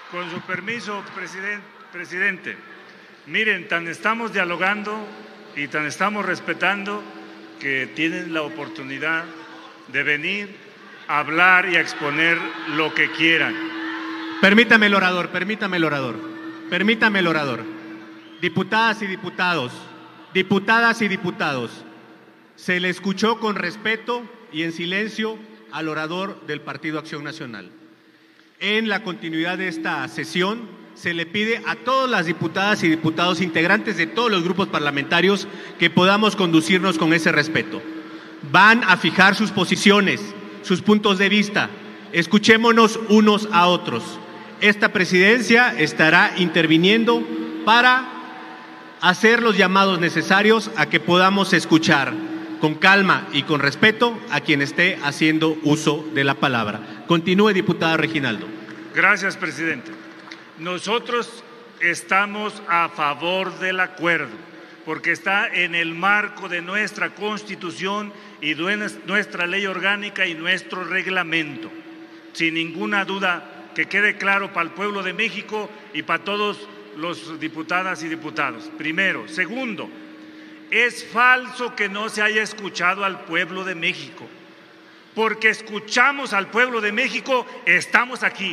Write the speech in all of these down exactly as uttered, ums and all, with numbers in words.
Con su permiso, presidente, presidente, miren, tan estamos dialogando y tan estamos respetando que tienen la oportunidad de venir a hablar y a exponer lo que quieran. Permítame el orador, permítame el orador, permítame el orador. Diputadas y diputados, diputadas y diputados, se le escuchó con respeto y en silencio al orador del Partido Acción Nacional. En la continuidad de esta sesión, se le pide a todas las diputadas y diputados integrantes de todos los grupos parlamentarios que podamos conducirnos con ese respeto. Van a fijar sus posiciones, sus puntos de vista. Escuchémonos unos a otros. Esta presidencia estará interviniendo para hacer los llamados necesarios a que podamos escuchar con calma y con respeto a quien esté haciendo uso de la palabra. Continúe, diputada Reginaldo. Gracias, presidente. Nosotros estamos a favor del acuerdo, porque está en el marco de nuestra Constitución y de nuestra ley orgánica y nuestro reglamento. Sin ninguna duda, que quede claro para el pueblo de México y para todos los diputadas y diputados. Primero. Segundo, es falso que no se haya escuchado al pueblo de México, porque escuchamos al pueblo de México, estamos aquí.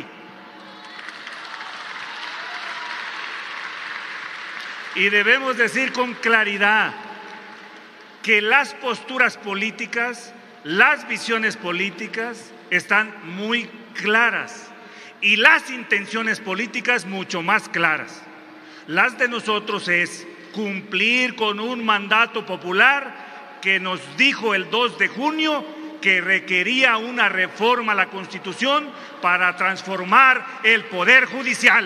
Y debemos decir con claridad que las posturas políticas, las visiones políticas están muy claras y las intenciones políticas mucho más claras. Las de nosotros es cumplir con un mandato popular que nos dijo el dos de junio que requería una reforma a la Constitución para transformar el Poder Judicial.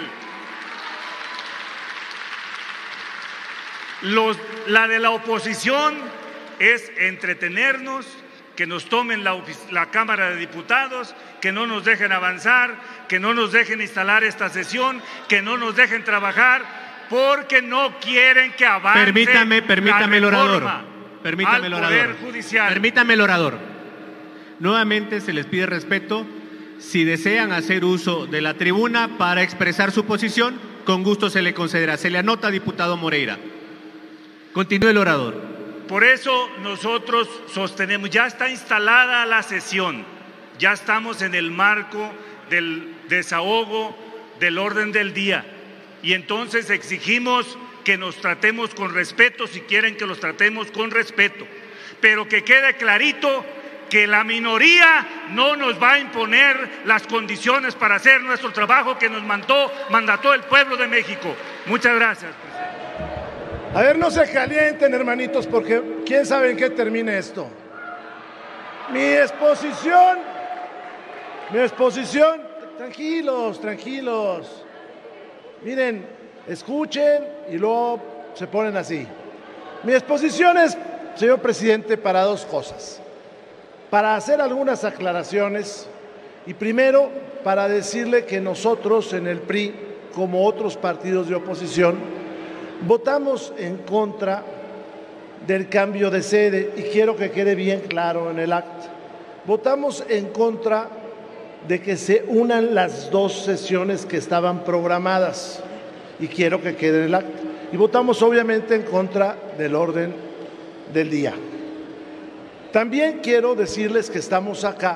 Los, la de la oposición es entretenernos, que nos tomen la, la Cámara de Diputados, que no nos dejen avanzar, que no nos dejen instalar esta sesión, que no nos dejen trabajar, porque no quieren que avance. Permítame, permítame el orador. Permítame el orador. Poder Judicial. Permítame el orador. Nuevamente se les pide respeto. Si desean hacer uso de la tribuna para expresar su posición, con gusto se le concederá. Se le anota, diputado Moreira. Continúe el orador. Por eso nosotros sostenemos, ya está instalada la sesión, ya estamos en el marco del desahogo del orden del día y entonces exigimos que nos tratemos con respeto si quieren que los tratemos con respeto, pero que quede clarito que la minoría no nos va a imponer las condiciones para hacer nuestro trabajo que nos mandó, mandató el pueblo de México. Muchas gracias, presidente. A ver, no se calienten, hermanitos, porque quién sabe en qué termine esto. Mi exposición, mi exposición, tranquilos, tranquilos. Miren, escuchen y luego se ponen así. Mi exposición es, señor presidente, para dos cosas. Para hacer algunas aclaraciones y primero para decirle que nosotros en el P R I, como otros partidos de oposición, votamos en contra del cambio de sede y quiero que quede bien claro en el acta. Votamos en contra de que se unan las dos sesiones que estaban programadas y quiero que quede en el acta. Y votamos obviamente en contra del orden del día. También quiero decirles que estamos acá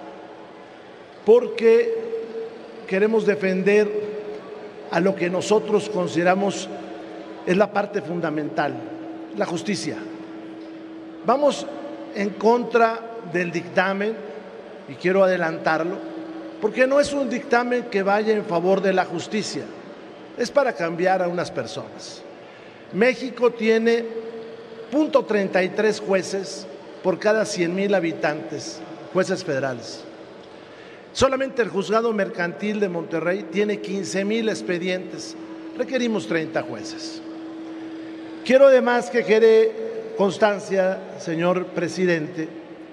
porque queremos defender a lo que nosotros consideramos es la parte fundamental, la justicia. Vamos en contra del dictamen, y quiero adelantarlo, porque no es un dictamen que vaya en favor de la justicia, es para cambiar a unas personas. México tiene punto treinta y tres jueces por cada cien mil habitantes, jueces federales. Solamente el juzgado mercantil de Monterrey tiene quince mil expedientes, requerimos treinta jueces. Quiero además que quede constancia, señor presidente,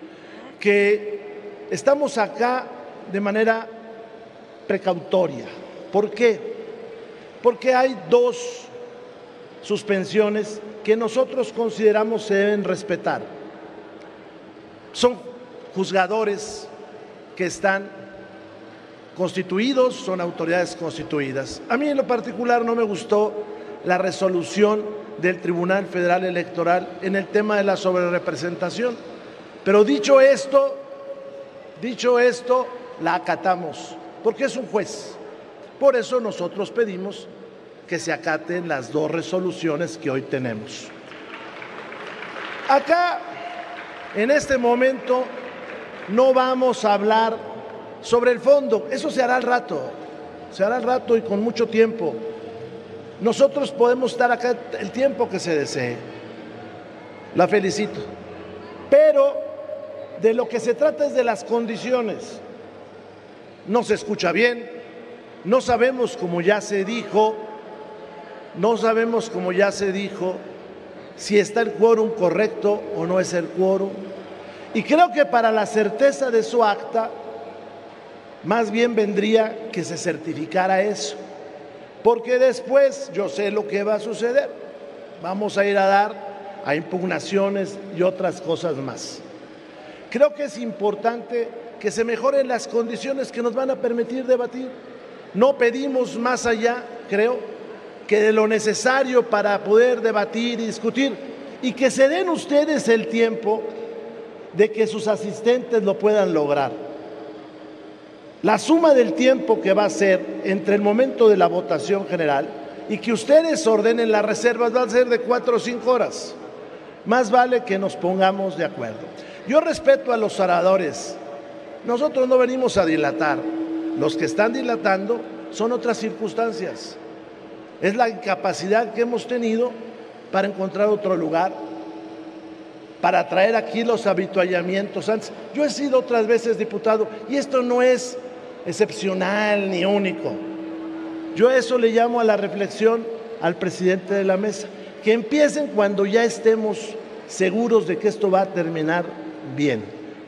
que estamos acá de manera precautoria. ¿Por qué? Porque hay dos suspensiones que nosotros consideramos se deben respetar. Son juzgadores que están constituidos, son autoridades constituidas. A mí en lo particular no me gustó la resolución del Tribunal Federal Electoral en el tema de la sobrerepresentación, pero dicho esto, dicho esto, la acatamos, porque es un juez. Por eso nosotros pedimos que se acaten las dos resoluciones que hoy tenemos. Acá, en este momento, no vamos a hablar sobre el fondo, eso se hará al rato, se hará al rato y con mucho tiempo. Nosotros podemos estar acá el tiempo que se desee. La felicito. Pero de lo que se trata es de las condiciones. No se escucha bien, no sabemos, como ya se dijo, no sabemos, como ya se dijo, si está el quórum correcto o no es el quórum. Y creo que para la certeza de su acta, más bien vendría que se certificara eso. Porque después yo sé lo que va a suceder. Vamos a ir a dar a impugnaciones y otras cosas más. Creo que es importante que se mejoren las condiciones que nos van a permitir debatir. No pedimos más allá, creo, que de lo necesario para poder debatir y discutir, y que se den ustedes el tiempo de que sus asistentes lo puedan lograr. La suma del tiempo que va a ser entre el momento de la votación general y que ustedes ordenen las reservas va a ser de cuatro o cinco horas. Más vale que nos pongamos de acuerdo. Yo respeto a los oradores. Nosotros no venimos a dilatar. Los que están dilatando son otras circunstancias. Es la incapacidad que hemos tenido para encontrar otro lugar, para traer aquí los habituallamientos antes. Yo he sido otras veces diputado y esto no es excepcional ni único. Yo a eso le llamo a la reflexión al presidente de la mesa, que empiecen cuando ya estemos seguros de que esto va a terminar bien.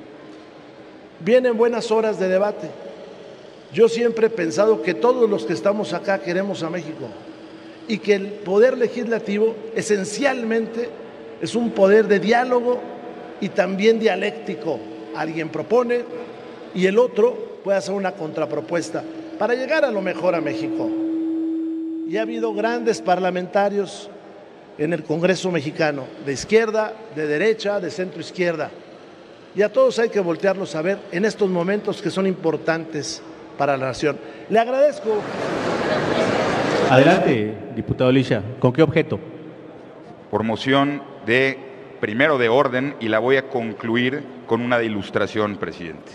Vienen buenas horas de debate. Yo siempre he pensado que todos los que estamos acá queremos a México y que el poder legislativo esencialmente es un poder de diálogo y también dialéctico. Alguien propone y el otro puede hacer una contrapropuesta para llegar a lo mejor a México. Y ha habido grandes parlamentarios en el Congreso mexicano, de izquierda, de derecha, de centro izquierda. Y a todos hay que voltearlos a ver en estos momentos que son importantes para la nación. Le agradezco. Adelante, diputado Lisha. ¿Con qué objeto? Por moción de, primero de orden, y la voy a concluir con una de ilustración, presidente.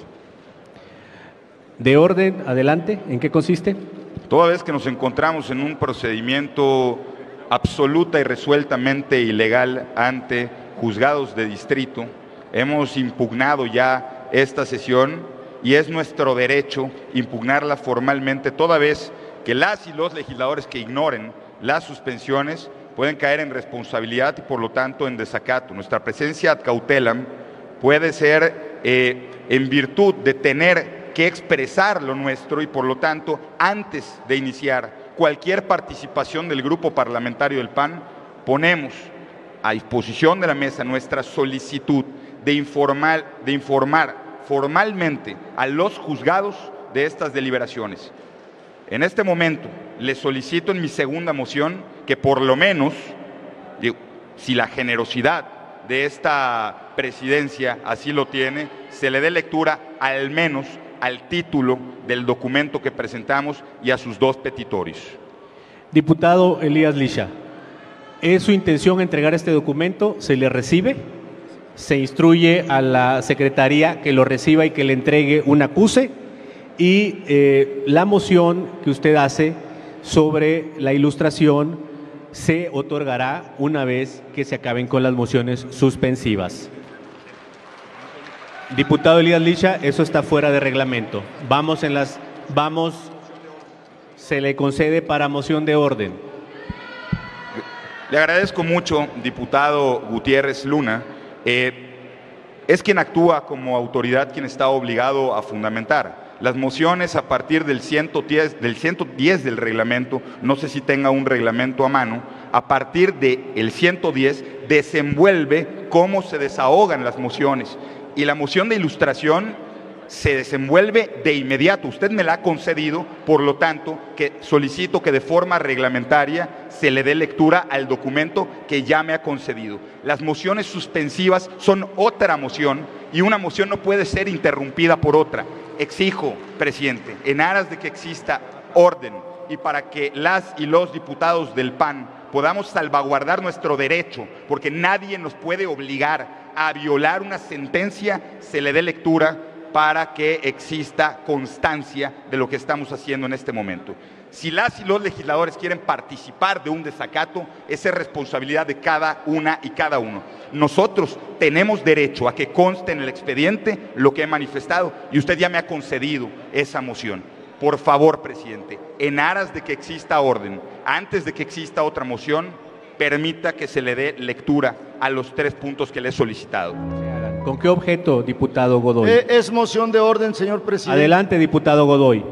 De orden, adelante. ¿En qué consiste? Toda vez que nos encontramos en un procedimiento absoluta y resueltamente ilegal ante juzgados de distrito, hemos impugnado ya esta sesión y es nuestro derecho impugnarla formalmente, toda vez que las y los legisladores que ignoren las suspensiones pueden caer en responsabilidad y por lo tanto en desacato. Nuestra presencia ad cautelam puede ser eh, en virtud de tener que expresar lo nuestro y por lo tanto antes de iniciar cualquier participación del grupo parlamentario del P A N ponemos a disposición de la mesa nuestra solicitud de informar, de informar formalmente a los juzgados de estas deliberaciones. En este momento les solicito en mi segunda moción que por lo menos, digo, si la generosidad de esta presidencia así lo tiene, se le dé lectura al menos al título del documento que presentamos y a sus dos petitorios. Diputado Elías Lisha, ¿es su intención entregar este documento? ¿Se le recibe? Se instruye a la Secretaría que lo reciba y que le entregue un acuse, y eh, la moción que usted hace sobre la ilustración se otorgará una vez que se acaben con las mociones suspensivas. Diputado Elías Lisha, eso está fuera de reglamento. Vamos en las, vamos, se le concede para moción de orden. Le agradezco mucho, diputado Gutiérrez Luna. Eh, es quien actúa como autoridad quien está obligado a fundamentar. Las mociones a partir del ciento diez, del ciento diez del reglamento, no sé si tenga un reglamento a mano, a partir del ciento diez desenvuelve cómo se desahogan las mociones. Y la moción de ilustración se desenvuelve de inmediato. Usted me la ha concedido, por lo tanto, que solicito que de forma reglamentaria se le dé lectura al documento que ya me ha concedido. Las mociones suspensivas son otra moción y una moción no puede ser interrumpida por otra. Exijo, presidente, en aras de que exista orden y para que las y los diputados del P A N podamos salvaguardar nuestro derecho, porque nadie nos puede obligar a violar una sentencia, se le dé lectura para que exista constancia de lo que estamos haciendo en este momento. Si las y los legisladores quieren participar de un desacato, esa es responsabilidad de cada una y cada uno. Nosotros tenemos derecho a que conste en el expediente lo que he manifestado y usted ya me ha concedido esa moción. Por favor, presidente, en aras de que exista orden, antes de que exista otra moción, permita que se le dé lectura a los tres puntos que le he solicitado. ¿Con qué objeto, diputado Godoy? Eh, es moción de orden, señor presidente. Adelante, diputado Godoy.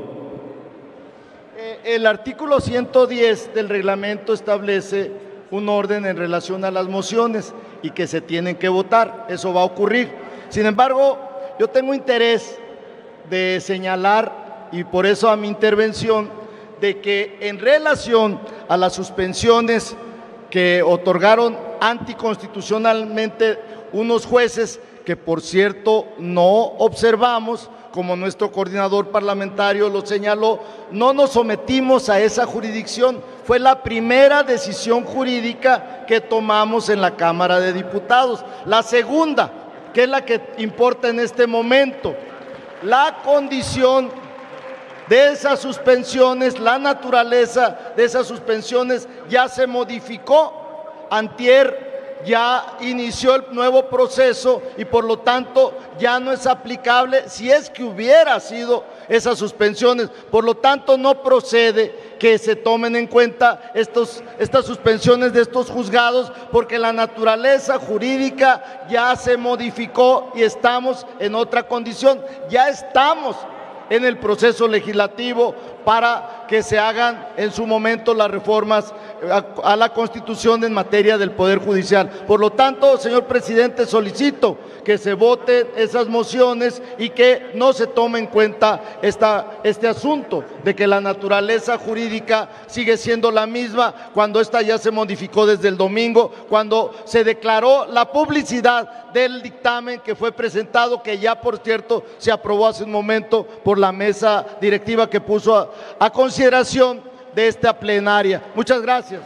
Eh, el artículo ciento diez del reglamento establece un orden en relación a las mociones y que se tienen que votar. Eso va a ocurrir. Sin embargo, yo tengo interés de señalar, y por eso a mi intervención, de que en relación a las suspensiones que otorgaron anticonstitucionalmente unos jueces que, por cierto, no observamos, como nuestro coordinador parlamentario lo señaló, no nos sometimos a esa jurisdicción. Fue la primera decisión jurídica que tomamos en la Cámara de Diputados. La segunda, que es la que importa en este momento, la condición de esas suspensiones, la naturaleza de esas suspensiones ya se modificó. Antier ya inició el nuevo proceso y por lo tanto ya no es aplicable si es que hubiera sido esas suspensiones. Por lo tanto, no procede que se tomen en cuenta estos, estas suspensiones de estos juzgados, porque la naturaleza jurídica ya se modificó y estamos en otra condición. Ya estamos en el proceso legislativo para que se hagan en su momento las reformas a, a la Constitución en materia del Poder Judicial. Por lo tanto, señor presidente, solicito que se voten esas mociones y que no se tome en cuenta esta, este asunto de que la naturaleza jurídica sigue siendo la misma cuando esta ya se modificó desde el domingo, cuando se declaró la publicidad del dictamen que fue presentado, que ya por cierto se aprobó hace un momento por la mesa directiva que puso a, a consideración de esta plenaria. Muchas gracias.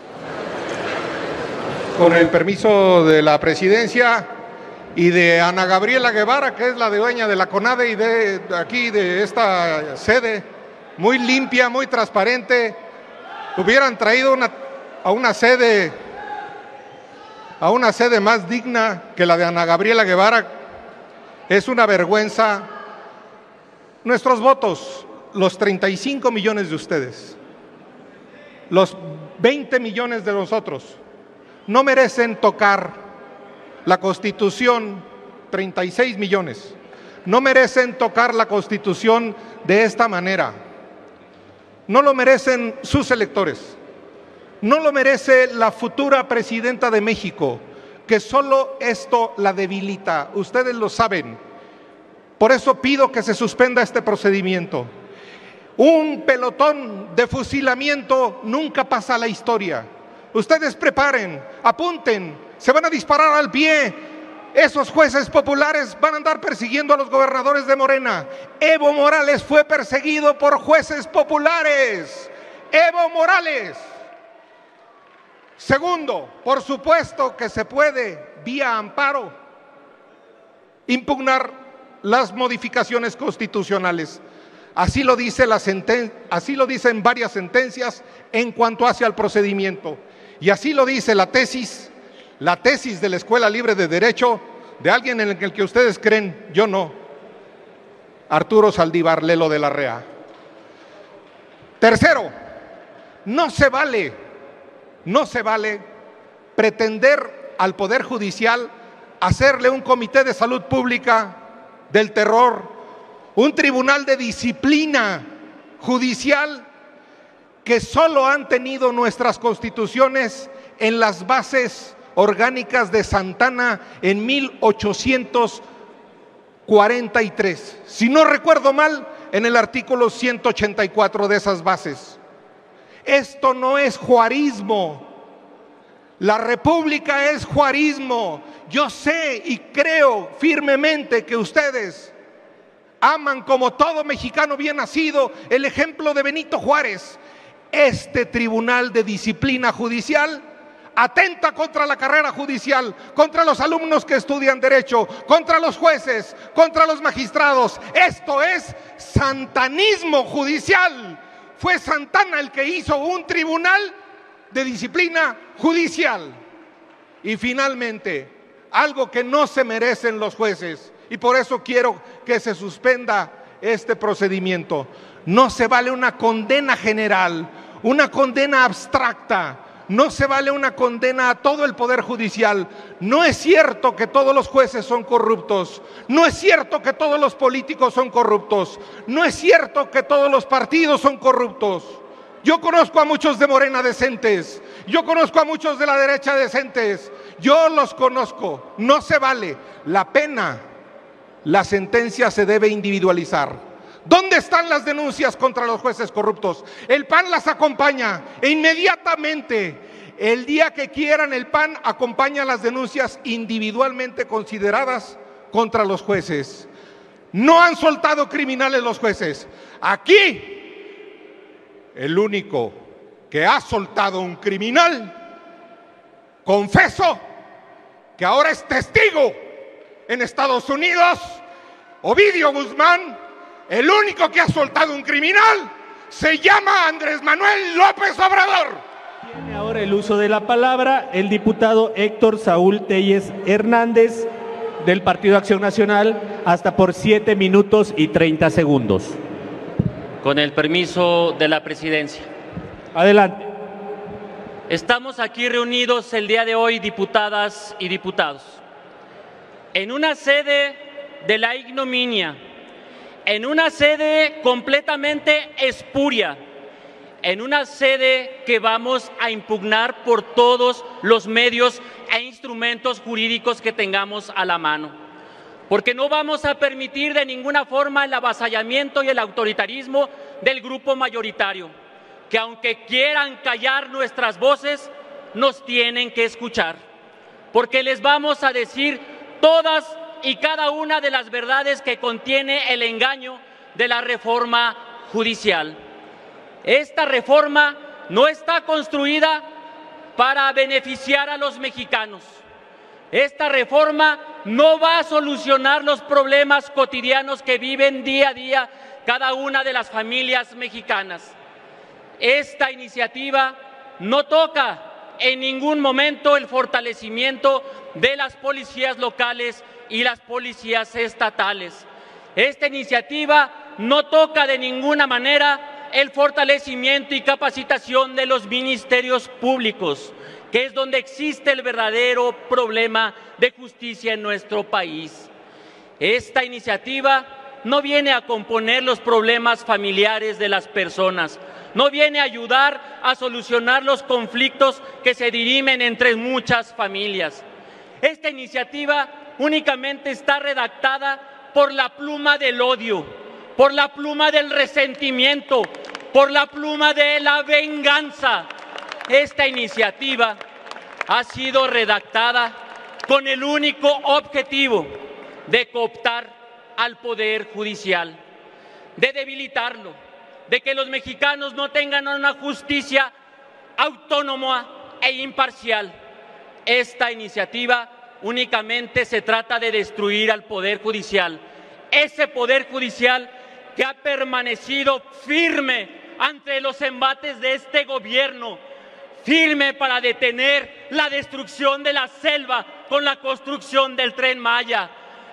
Con el permiso de la presidencia y de Ana Gabriela Guevara, que es la dueña de la CONADE y de aquí, de esta sede, muy limpia, muy transparente, hubieran traído una, a una sede a una sede más digna que la de Ana Gabriela Guevara. Es una vergüenza. Nuestros votos, los treinta y cinco millones de ustedes, los veinte millones de nosotros, no merecen tocar la Constitución, treinta y seis millones, no merecen tocar la Constitución de esta manera. No lo merecen sus electores. No lo merece la futura presidenta de México, que solo esto la debilita. Ustedes lo saben. Por eso pido que se suspenda este procedimiento. Un pelotón de fusilamiento nunca pasa a la historia. Ustedes preparen, apunten, se van a disparar al pie. Esos jueces populares van a andar persiguiendo a los gobernadores de Morena. Evo Morales fue perseguido por jueces populares. Evo Morales. Segundo, por supuesto que se puede, vía amparo, impugnar las modificaciones constitucionales. Así lo dice la senten- así lo dicen varias sentencias en cuanto hacia el procedimiento. Y así lo dice la tesis, la tesis de la Escuela Libre de Derecho, de alguien en el que ustedes creen, yo no, Arturo Saldívar Lelo de la Rea. Tercero, no se vale No se vale pretender al Poder Judicial hacerle un comité de salud pública del terror, un tribunal de disciplina judicial que solo han tenido nuestras constituciones en las bases orgánicas de Santana en mil ochocientos cuarenta y tres. Si no recuerdo mal, en el artículo ciento ochenta y cuatro de esas bases. Esto no es juarismo. La república es juarismo. Yo sé y creo firmemente que ustedes aman como todo mexicano bien nacido el ejemplo de Benito Juárez. Este tribunal de disciplina judicial atenta contra la carrera judicial, contra los alumnos que estudian derecho, contra los jueces, contra los magistrados. Esto es santanismo judicial. Fue Santana el que hizo un tribunal de disciplina judicial. Y finalmente, algo que no se merecen los jueces, y por eso quiero que se suspenda este procedimiento. No se vale una condena general, una condena abstracta. No se vale una condena a todo el Poder Judicial. No es cierto que todos los jueces son corruptos. No es cierto que todos los políticos son corruptos. No es cierto que todos los partidos son corruptos. Yo conozco a muchos de Morena decentes. Yo conozco a muchos de la derecha decentes. Yo los conozco. No se vale. La pena, la sentencia se debe individualizar. ¿Dónde están las denuncias contra los jueces corruptos? El P A N las acompaña e inmediatamente, el día que quieran, el P A N acompaña las denuncias individualmente consideradas contra los jueces. No han soltado criminales los jueces. Aquí, el único que ha soltado un criminal, confeso que ahora es testigo en Estados Unidos, Ovidio Guzmán. El único que ha soltado un criminal se llama Andrés Manuel López Obrador. Tiene ahora el uso de la palabra el diputado Héctor Saúl Telles Hernández del Partido Acción Nacional, hasta por siete minutos y treinta segundos. Con el permiso de la presidencia. Adelante. Estamos aquí reunidos el día de hoy, diputadas y diputados, en una sede de la ignominia, en una sede completamente espuria, en una sede que vamos a impugnar por todos los medios e instrumentos jurídicos que tengamos a la mano, porque no vamos a permitir de ninguna forma el avasallamiento y el autoritarismo del grupo mayoritario, que aunque quieran callar nuestras voces, nos tienen que escuchar, porque les vamos a decir todas y cada una de las verdades que contiene el engaño de la reforma judicial. Esta reforma no está construida para beneficiar a los mexicanos. Esta reforma no va a solucionar los problemas cotidianos que viven día a día cada una de las familias mexicanas. Esta iniciativa no toca en ningún momento el fortalecimiento de las policías locales y las policías estatales. Esta iniciativa no toca de ninguna manera el fortalecimiento y capacitación de los ministerios públicos, que es donde existe el verdadero problema de justicia en nuestro país. Esta iniciativa no viene a componer los problemas familiares de las personas, no viene a ayudar a solucionar los conflictos que se dirimen entre muchas familias. Esta iniciativa únicamente está redactada por la pluma del odio, por la pluma del resentimiento, por la pluma de la venganza. Esta iniciativa ha sido redactada con el único objetivo de cooptar al Poder Judicial, de debilitarlo, de que los mexicanos no tengan una justicia autónoma e imparcial. Esta iniciativa únicamente se trata de destruir al Poder Judicial, ese Poder Judicial que ha permanecido firme ante los embates de este gobierno, firme para detener la destrucción de la selva con la construcción del Tren Maya,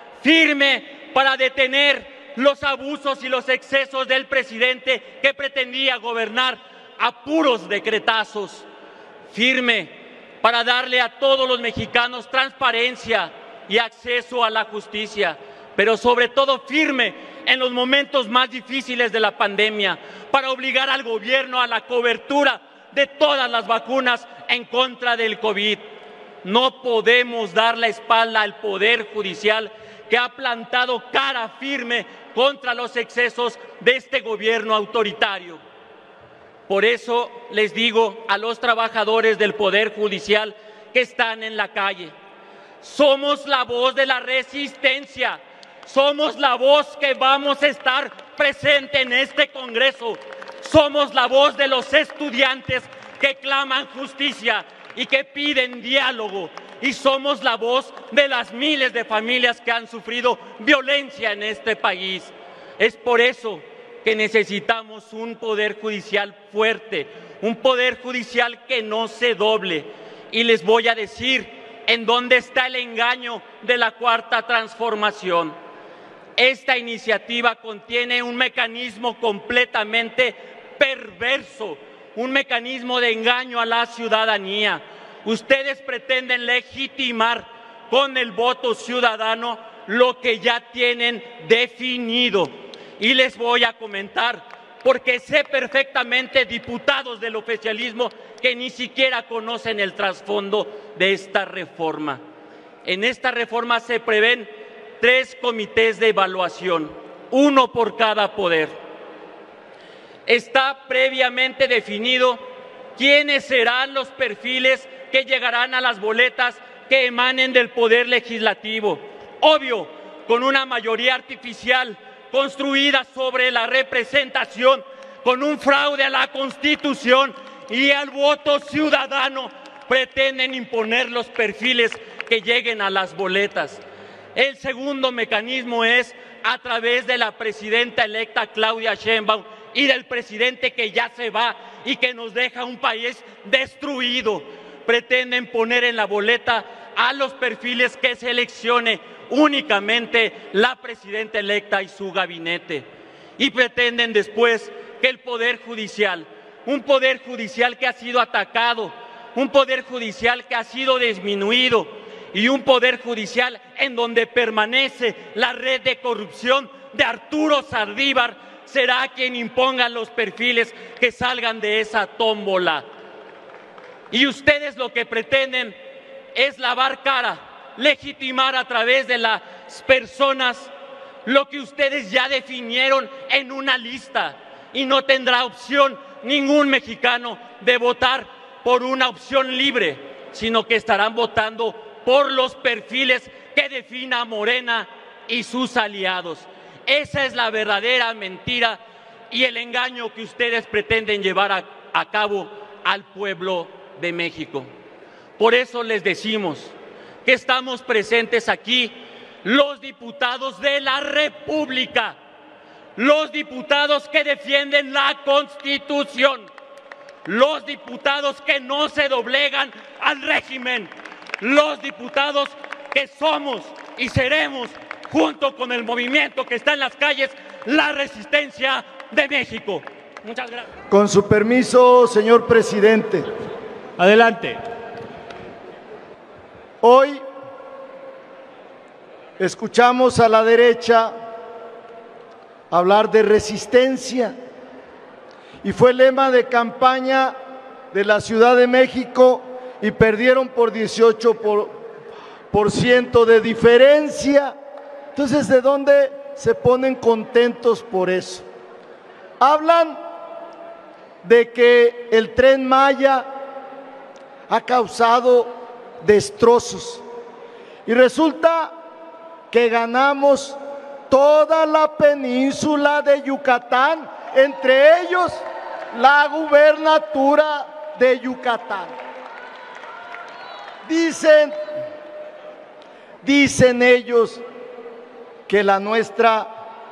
firme para detener los abusos y los excesos del presidente que pretendía gobernar a puros decretazos, firme para darle a todos los mexicanos transparencia y acceso a la justicia, pero sobre todo firme en los momentos más difíciles de la pandemia, para obligar al gobierno a la cobertura de todas las vacunas en contra del COVID. No podemos dar la espalda al Poder Judicial, que ha plantado cara firme contra los excesos de este gobierno autoritario. Por eso les digo a los trabajadores del Poder Judicial que están en la calle, somos la voz de la resistencia, somos la voz que vamos a estar presente en este Congreso, somos la voz de los estudiantes que claman justicia y que piden diálogo, y somos la voz de las miles de familias que han sufrido violencia en este país. Es por eso que necesitamos un Poder Judicial fuerte, un Poder Judicial que no se doble. Y les voy a decir en dónde está el engaño de la Cuarta Transformación. Esta iniciativa contiene un mecanismo completamente perverso, un mecanismo de engaño a la ciudadanía. Ustedes pretenden legitimar con el voto ciudadano lo que ya tienen definido. Y les voy a comentar, porque sé perfectamente, diputados del oficialismo, que ni siquiera conocen el trasfondo de esta reforma. En esta reforma se prevén tres comités de evaluación, uno por cada poder. Está previamente definido quiénes serán los perfiles que llegarán a las boletas que emanen del Poder Legislativo. Obvio, con una mayoría artificial construida sobre la representación, con un fraude a la Constitución y al voto ciudadano, pretenden imponer los perfiles que lleguen a las boletas. El segundo mecanismo es a través de la presidenta electa Claudia Sheinbaum y del presidente que ya se va y que nos deja un país destruido. Pretenden poner en la boleta a los perfiles que seleccione únicamente la presidenta electa y su gabinete. Y pretenden después que el Poder Judicial, un Poder Judicial que ha sido atacado, un Poder Judicial que ha sido disminuido y un Poder Judicial en donde permanece la red de corrupción de Arturo Saldívar, será quien imponga los perfiles que salgan de esa tómbola. Y ustedes lo que pretenden es lavar cara, legitimar a través de las personas lo que ustedes ya definieron en una lista, y no tendrá opción ningún mexicano de votar por una opción libre, sino que estarán votando por los perfiles que defina Morena y sus aliados. Esa es la verdadera mentira y el engaño que ustedes pretenden llevar a, a cabo al pueblo de México. Por eso les decimos que estamos presentes aquí los diputados de la República, los diputados que defienden la Constitución, los diputados que no se doblegan al régimen, los diputados que somos y seremos, junto con el movimiento que está en las calles, la resistencia de México. Muchas gracias. Con su permiso, señor presidente. Adelante. Hoy escuchamos a la derecha hablar de resistencia y fue lema de campaña de la Ciudad de México y perdieron por dieciocho por ciento de diferencia. Entonces, ¿de dónde se ponen contentos por eso? Hablan de que el Tren Maya ha causado destrozos y resulta que ganamos toda la península de Yucatán, entre ellos la gubernatura de Yucatán. Dicen, dicen ellos que la nuestra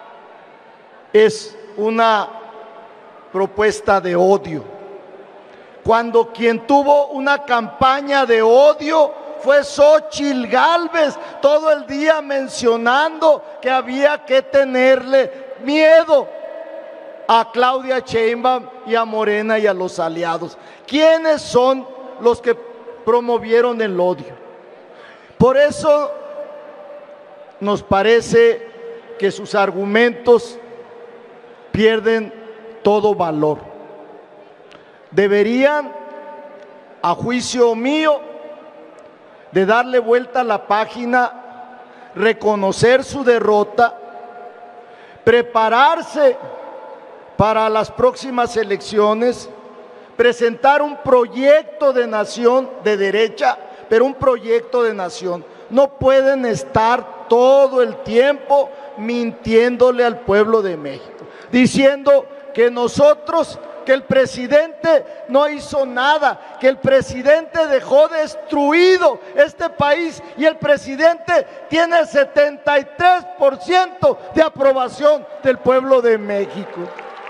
es una propuesta de odio, cuando quien tuvo una campaña de odio fue Xóchitl Gálvez, todo el día mencionando que había que tenerle miedo a Claudia Sheinbaum y a Morena y a los aliados. ¿Quiénes son los que promovieron el odio? Por eso nos parece que sus argumentos pierden todo valor. Deberían, a juicio mío, de darle vuelta a la página reconocer su derrota, prepararse para las próximas elecciones, presentar un proyecto de nación de derecha, pero un proyecto de nación. No pueden estar todo el tiempo mintiéndole al pueblo de México, diciendo que nosotros, que el presidente no hizo nada, que el presidente dejó destruido este país y el presidente tiene setenta y tres por ciento de aprobación del pueblo de México.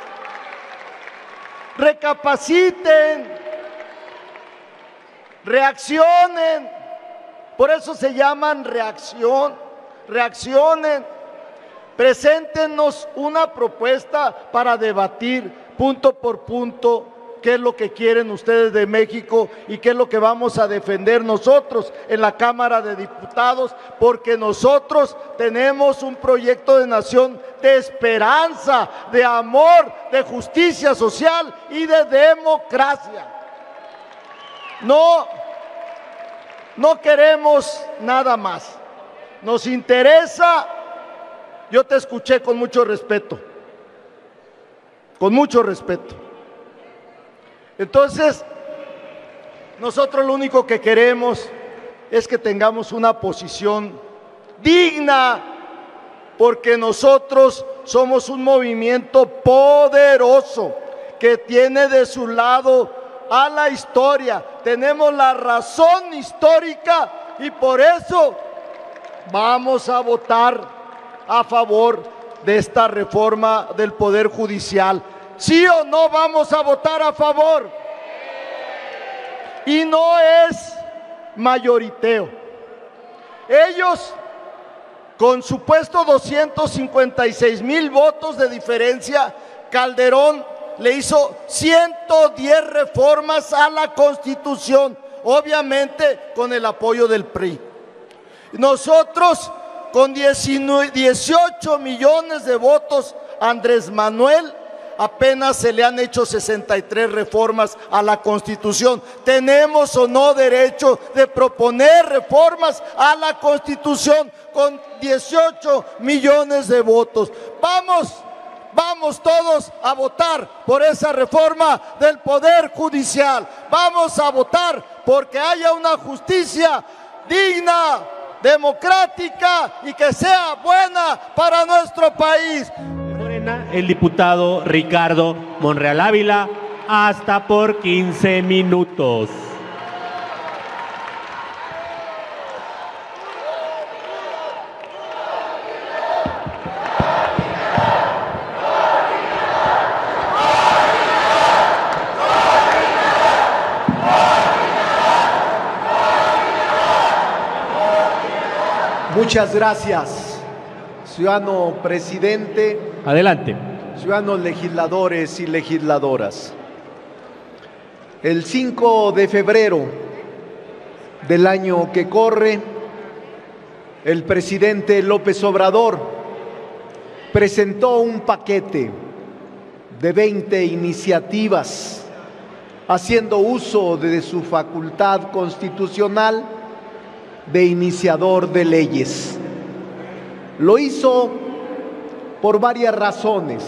Recapaciten, reaccionen, por eso se llaman reacción, reaccionen, preséntenos una propuesta para debatir punto por punto qué es lo que quieren ustedes de México y qué es lo que vamos a defender nosotros en la Cámara de Diputados, porque nosotros tenemos un proyecto de nación de esperanza, de amor, de justicia social y de democracia. No, no queremos nada más. Nos interesa, yo te escuché con mucho respeto, con mucho respeto. Entonces, nosotros lo único que queremos es que tengamos una posición digna, porque nosotros somos un movimiento poderoso que tiene de su lado a la historia. Tenemos la razón histórica y por eso vamos a votar a favor de esta reforma del Poder Judicial. ¿Sí o no vamos a votar a favor? Y no es mayoriteo. Ellos, con supuesto doscientos cincuenta y seis mil votos de diferencia, Calderón le hizo ciento diez reformas a la Constitución, obviamente con el apoyo del P R I. Nosotros, con dieciocho millones de votos, Andrés Manuel, apenas se le han hecho sesenta y tres reformas a la Constitución. ¿Tenemos o no derecho de proponer reformas a la Constitución con dieciocho millones de votos? Vamos, vamos todos a votar por esa reforma del Poder Judicial. Vamos a votar porque haya una justicia digna, democrática y que sea buena para nuestro país. El diputado Ricardo Monreal Ávila, hasta por quince minutos. Muchas gracias, ciudadano presidente. Adelante. Ciudadanos legisladores y legisladoras. El cinco de febrero del año que corre, el presidente López Obrador presentó un paquete de veinte iniciativas, haciendo uso de su facultad constitucional de iniciador de leyes. Lo hizo por varias razones.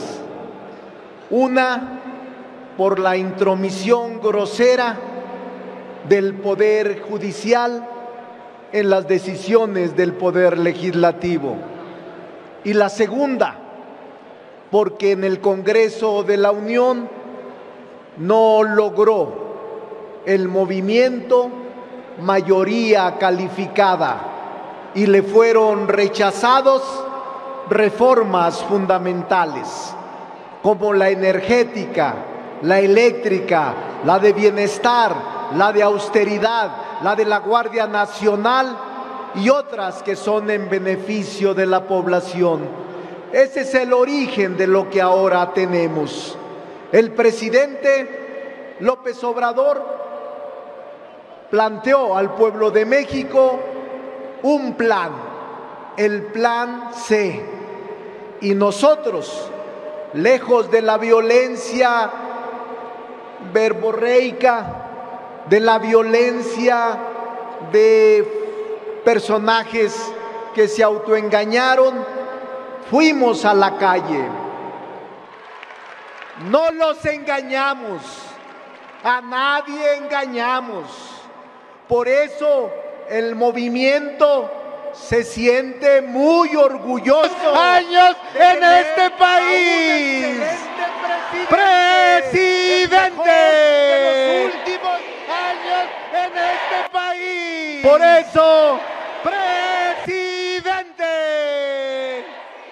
Una, por la intromisión grosera del Poder Judicial en las decisiones del Poder Legislativo. Y la segunda, porque en el Congreso de la Unión no logró el movimiento mayoría calificada y le fueron rechazados reformas fundamentales como la energética, la eléctrica, la de bienestar, la de austeridad, la de la Guardia Nacional y otras que son en beneficio de la población. Ese es el origen de lo que ahora tenemos. El presidente López Obrador planteó al pueblo de México un plan, el Plan C, y nosotros, lejos de la violencia verborreica, de la violencia de personajes que se autoengañaron, fuimos a la calle. No los engañamos, a nadie engañamos. Por eso el movimiento se siente muy orgulloso años de en este país. Presidente de los últimos años en este país. Por eso, presidente.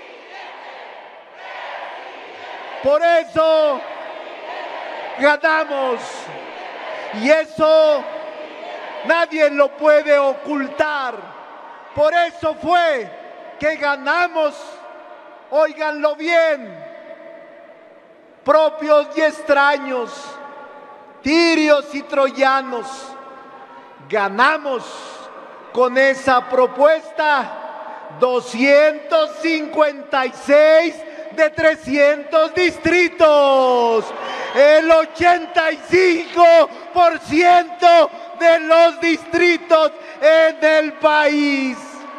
Por eso ganamos. Y eso nadie lo puede ocultar. Por eso fue que ganamos, óiganlo bien, propios y extraños, tirios y troyanos, ganamos con esa propuesta doscientos cincuenta y seis de trescientos distritos, el ochenta y cinco por ciento de los distritos en el país.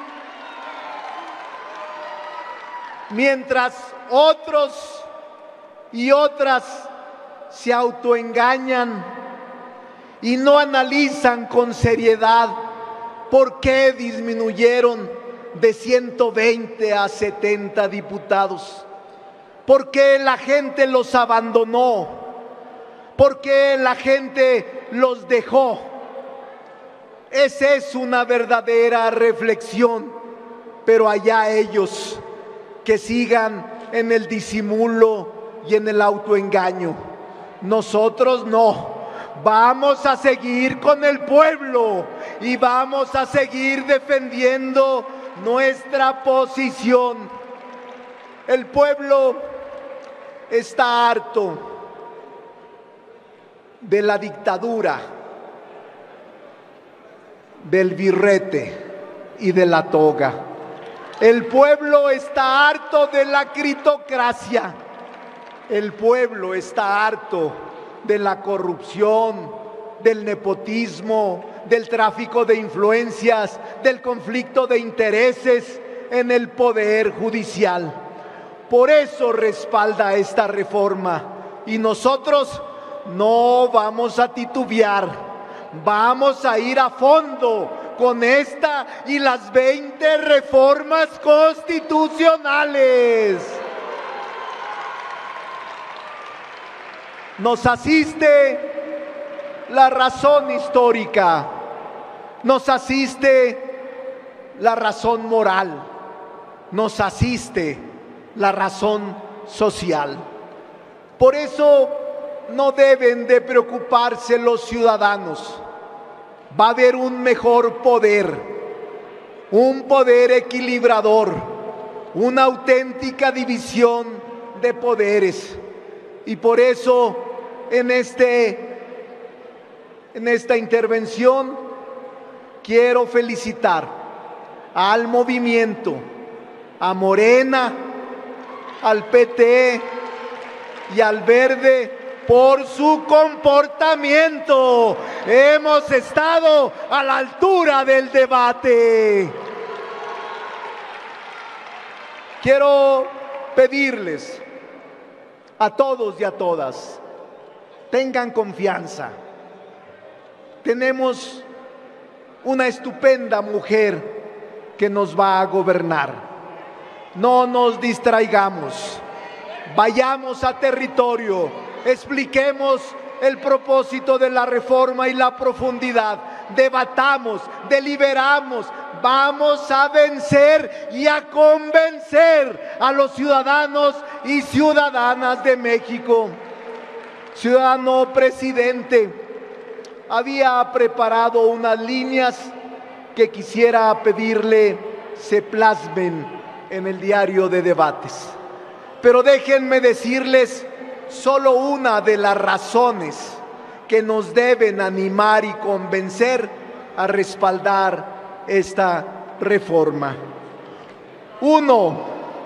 Mientras otros y otras se autoengañan y no analizan con seriedad por qué disminuyeron de ciento veinte a setenta diputados, por qué la gente los abandonó, por qué la gente los dejó. Esa es una verdadera reflexión, pero allá ellos que sigan en el disimulo y en el autoengaño. Nosotros no. Vamos a seguir con el pueblo y vamos a seguir defendiendo nuestra posición. El pueblo está harto de la dictadura, del birrete y de la toga. El pueblo está harto de la critocracia. El pueblo está harto de la corrupción, del nepotismo, del tráfico de influencias, del conflicto de intereses en el poder judicial. Por eso respalda esta reforma y nosotros no vamos a titubear, vamos a ir a fondo con esta y las veinte reformas constitucionales. Nos asiste la razón histórica, nos asiste la razón moral, nos asiste la razón social. Por eso no deben de preocuparse los ciudadanos. Va a haber un mejor poder, un poder equilibrador, una auténtica división de poderes. Y por eso en, este, en esta intervención quiero felicitar al movimiento, a Morena, al P T y al Verde por su comportamiento. Hemos estado a la altura del debate. Quiero pedirles a todos y a todas, tengan confianza. Tenemos una estupenda mujer que nos va a gobernar. No nos distraigamos, vayamos a territorio, expliquemos el propósito de la reforma y la profundidad, debatamos, deliberamos, vamos a vencer y a convencer a los ciudadanos y ciudadanas de México. Ciudadano presidente, había preparado unas líneas que quisiera pedirle se plasmen en el diario de debates. Pero déjenme decirles solo una de las razones que nos deben animar y convencer a respaldar esta reforma. Uno,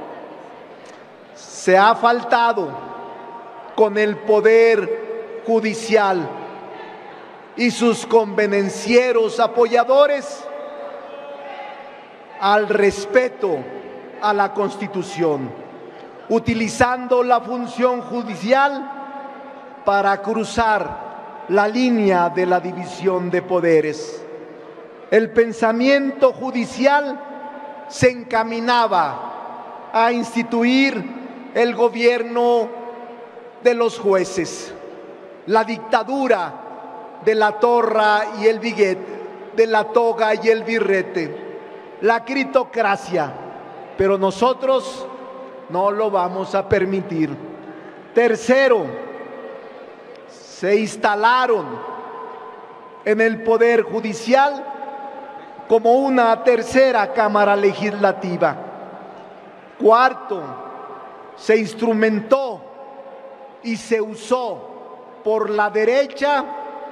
se ha faltado con el Poder Judicial y sus convenencieros apoyadores al respeto a la Constitución, utilizando la función judicial para cruzar la línea de la división de poderes. El pensamiento judicial se encaminaba a instituir el gobierno de los jueces, la dictadura de la torra y el biguete, de la toga y el birrete, la critocracia, pero nosotros no lo vamos a permitir. Tercero, se instalaron en el Poder Judicial como una tercera Cámara Legislativa. Cuarto, se instrumentó y se usó por la derecha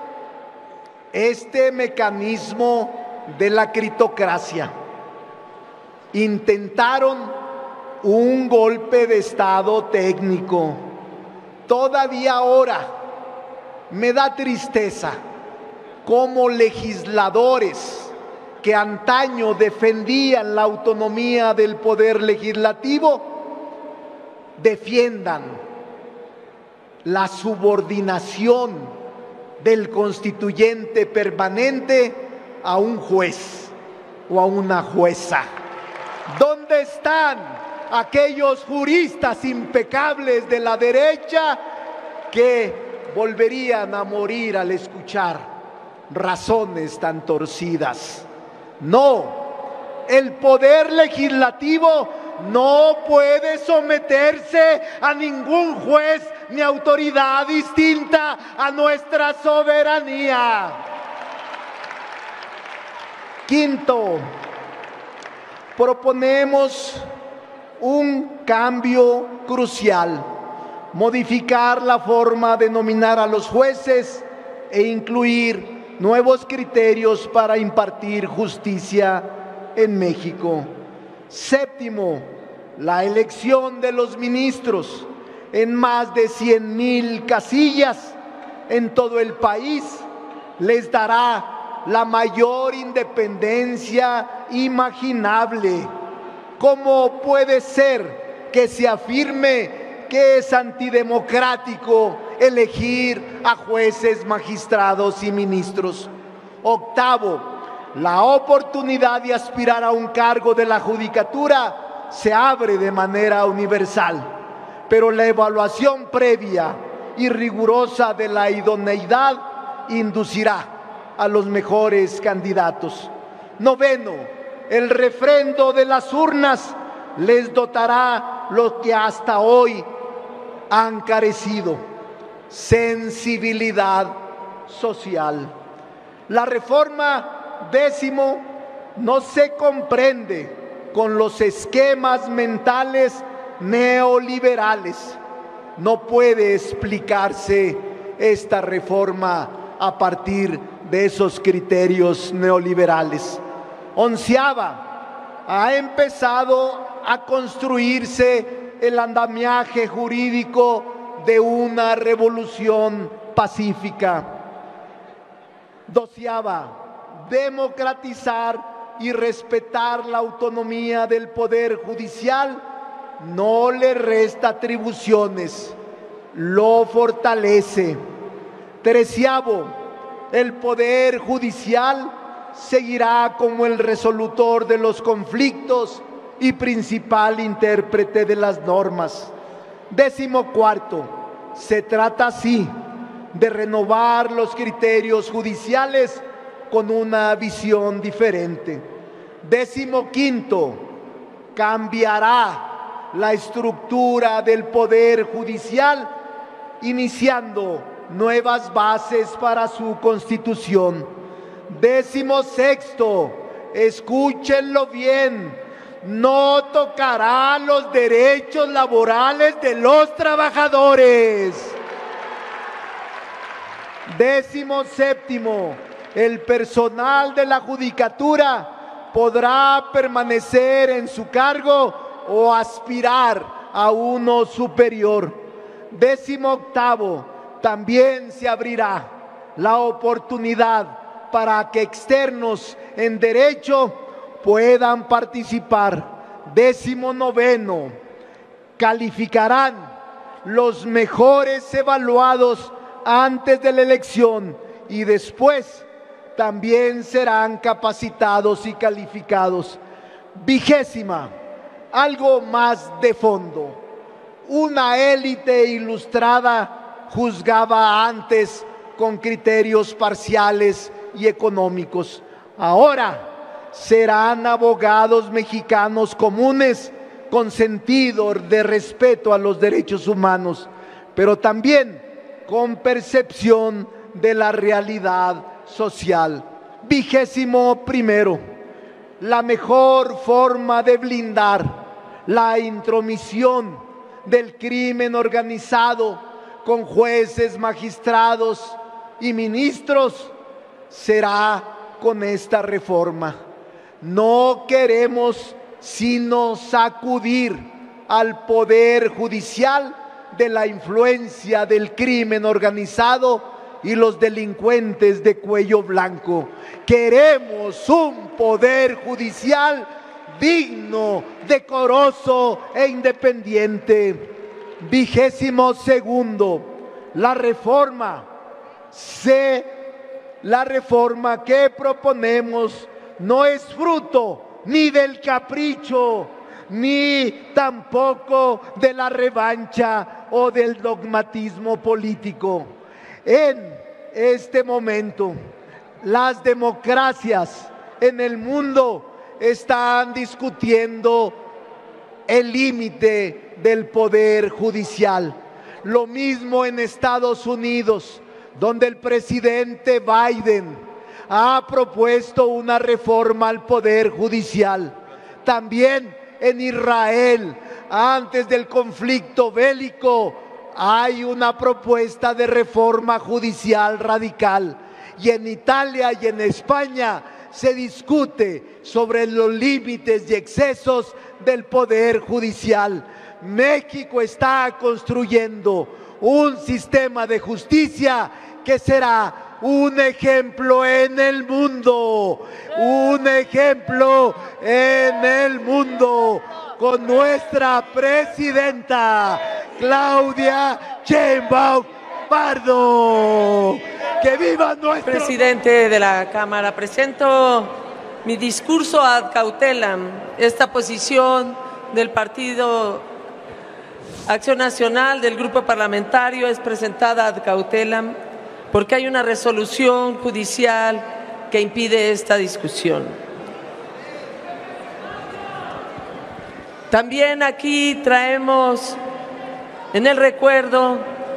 este mecanismo de la critocracia. Intentaron un golpe de Estado técnico. Todavía ahora me da tristeza cómo legisladores que antaño defendían la autonomía del Poder Legislativo defiendan la subordinación del constituyente permanente a un juez o a una jueza. ¿Dónde están aquellos juristas impecables de la derecha que volverían a morir al escuchar razones tan torcidas? No, el Poder Legislativo no puede someterse a ningún juez ni autoridad distinta a nuestra soberanía. Quinto, proponemos un cambio crucial, modificar la forma de nominar a los jueces e incluir nuevos criterios para impartir justicia en México. Séptimo, la elección de los ministros en más de cien mil casillas en todo el país les dará la mayor independencia imaginable. ¿Cómo puede ser que se afirme que es antidemocrático elegir a jueces, magistrados y ministros? Octavo, la oportunidad de aspirar a un cargo de la judicatura se abre de manera universal, pero la evaluación previa y rigurosa de la idoneidad inducirá a los mejores candidatos. Noveno, el refrendo de las urnas les dotará lo que hasta hoy han carecido: sensibilidad social. La reforma décimo no se comprende con los esquemas mentales neoliberales. No puede explicarse esta reforma a partir de esos criterios neoliberales. Onceava, ha empezado a construirse el andamiaje jurídico de una revolución pacífica. Doceava, democratizar y respetar la autonomía del Poder Judicial no le resta atribuciones, lo fortalece. Treceavo, el Poder Judicial seguirá como el resolutor de los conflictos y principal intérprete de las normas. Décimo cuarto, se trata así de renovar los criterios judiciales con una visión diferente. Décimo quinto, cambiará la estructura del Poder Judicial, iniciando nuevas bases para su constitución. Décimo sexto, escúchenlo bien, no tocará los derechos laborales de los trabajadores. Décimo séptimo, el personal de la judicatura podrá permanecer en su cargo o aspirar a uno superior. Décimo octavo, también se abrirá la oportunidad para que externos en derecho puedan participar. Décimo noveno, calificarán los mejores evaluados antes de la elección y después también serán capacitados y calificados. Vigésima, algo más de fondo. Una élite ilustrada juzgaba antes con criterios parciales y económicos. Ahora serán abogados mexicanos comunes con sentido de respeto a los derechos humanos, pero también con percepción de la realidad social. Vigésimo primero, la mejor forma de blindar la intromisión del crimen organizado con jueces, magistrados y ministros será con esta reforma. No queremos sino sacudir al Poder Judicial de la influencia del crimen organizado y los delincuentes de cuello blanco. Queremos un Poder Judicial digno, decoroso e independiente. Vigésimo segundo, la reforma, se, la reforma que proponemos no es fruto ni del capricho, ni tampoco de la revancha o del dogmatismo político. En este momento, las democracias en el mundo están discutiendo el límite del poder judicial. Lo mismo en Estados Unidos, donde el presidente Biden ha propuesto una reforma al poder judicial. También en Israel, antes del conflicto bélico, hay una propuesta de reforma judicial radical. Y en Italia y en España se discute sobre los límites y excesos del poder judicial. México está construyendo un sistema de justicia que será un ejemplo en el mundo, un ejemplo en el mundo, con nuestra presidenta Claudia Sheinbaum Pardo. ¡Que viva nuestro presidente de la Cámara! Presento mi discurso ad cautelam. Esta posición del Partido Acción Nacional, del Grupo Parlamentario, es presentada ad cautelam porque hay una resolución judicial que impide esta discusión. También aquí traemos en el recuerdo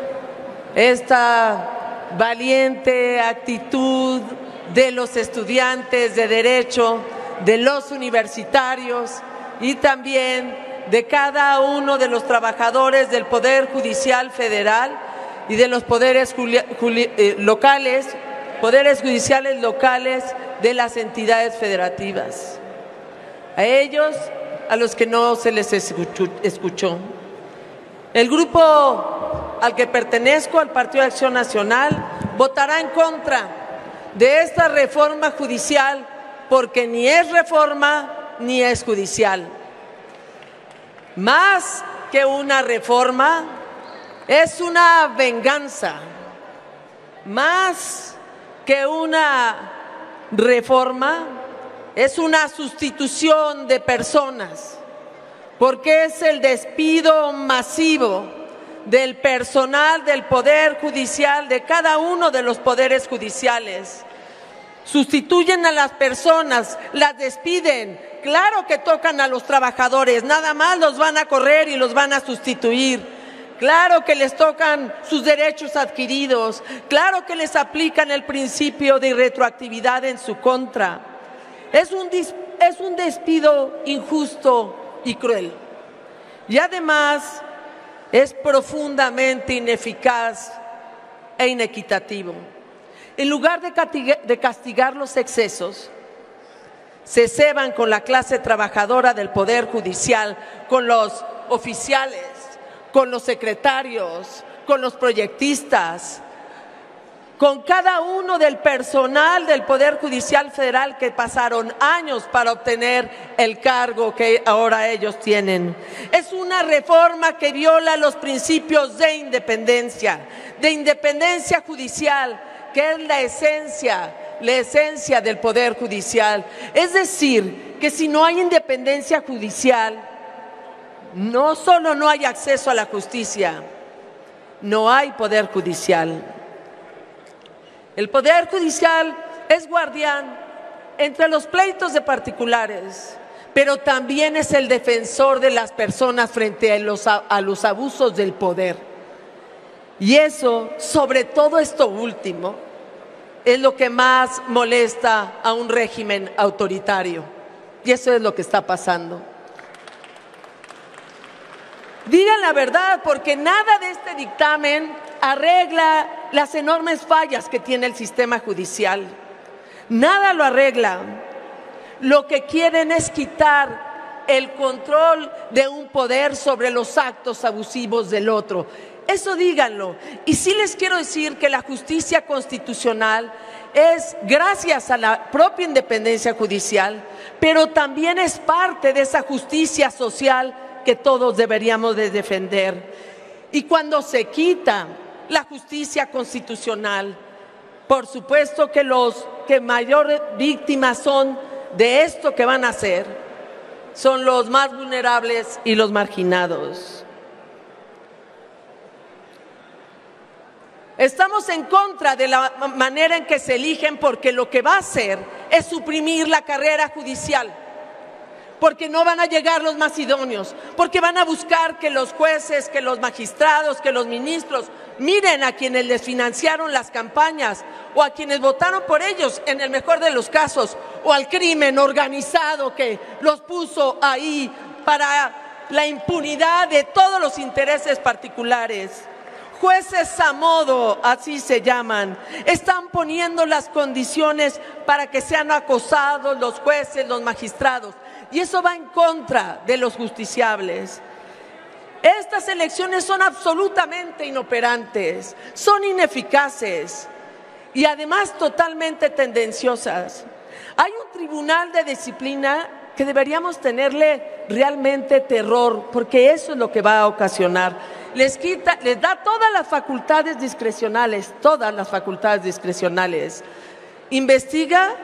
esta valiente actitud de los estudiantes de Derecho, de los universitarios y también de cada uno de los trabajadores del Poder Judicial Federal y de los poderes locales, poderes judiciales locales de las entidades federativas. A ellos, a los que no se les escuchó. El grupo al que pertenezco, al Partido de Acción Nacional, votará en contra de esta reforma judicial porque ni es reforma ni es judicial. Más que una reforma, es una venganza. Más que una reforma, es una sustitución de personas, porque es el despido masivo del personal del Poder Judicial, de cada uno de los poderes judiciales. Sustituyen a las personas, las despiden. Claro que tocan a los trabajadores, nada más los van a correr y los van a sustituir. Claro que les tocan sus derechos adquiridos, claro que les aplican el principio de retroactividad en su contra. Es un, es un despido injusto y cruel. Y además es profundamente ineficaz e inequitativo. En lugar de castigar los excesos, se ceban con la clase trabajadora del Poder Judicial, con los oficiales, con los secretarios, con los proyectistas. con cada uno del personal del Poder Judicial Federal que pasaron años para obtener el cargo que ahora ellos tienen. Es una reforma que viola los principios de independencia, de independencia judicial, que es la esencia, la esencia del Poder Judicial. Es decir, que si no hay independencia judicial, no solo no hay acceso a la justicia, no hay Poder Judicial. El Poder Judicial es guardián entre los pleitos de particulares, pero también es el defensor de las personas frente a los, a los abusos del poder. Y eso, sobre todo esto último, es lo que más molesta a un régimen autoritario. Y eso es lo que está pasando. Digan la verdad, porque nada de este dictamen arregla las enormes fallas que tiene el sistema judicial. Nada lo arregla. Lo que quieren es quitar el control de un poder sobre los actos abusivos del otro. Eso díganlo. Y sí les quiero decir que la justicia constitucional es gracias a la propia independencia judicial, pero también es parte de esa justicia social que todos deberíamos de defender. Y cuando se quita la justicia constitucional, por supuesto que los que mayores víctimas son de esto que van a hacer, son los más vulnerables y los marginados. Estamos en contra de la manera en que se eligen, porque lo que va a hacer es suprimir la carrera judicial, porque no van a llegar los más idóneos, porque van a buscar que los jueces, que los magistrados, que los ministros miren a quienes les financiaron las campañas o a quienes votaron por ellos en el mejor de los casos, o al crimen organizado que los puso ahí para la impunidad de todos los intereses particulares. Jueces a modo, así se llaman, están poniendo las condiciones para que sean acosados los jueces, los magistrados, y eso va en contra de los justiciables. Estas elecciones son absolutamente inoperantes, son ineficaces y además totalmente tendenciosas. Hay un tribunal de disciplina que deberíamos tenerle realmente terror, porque eso es lo que va a ocasionar. Les quita, les da todas las facultades discrecionales, todas las facultades discrecionales. Investiga,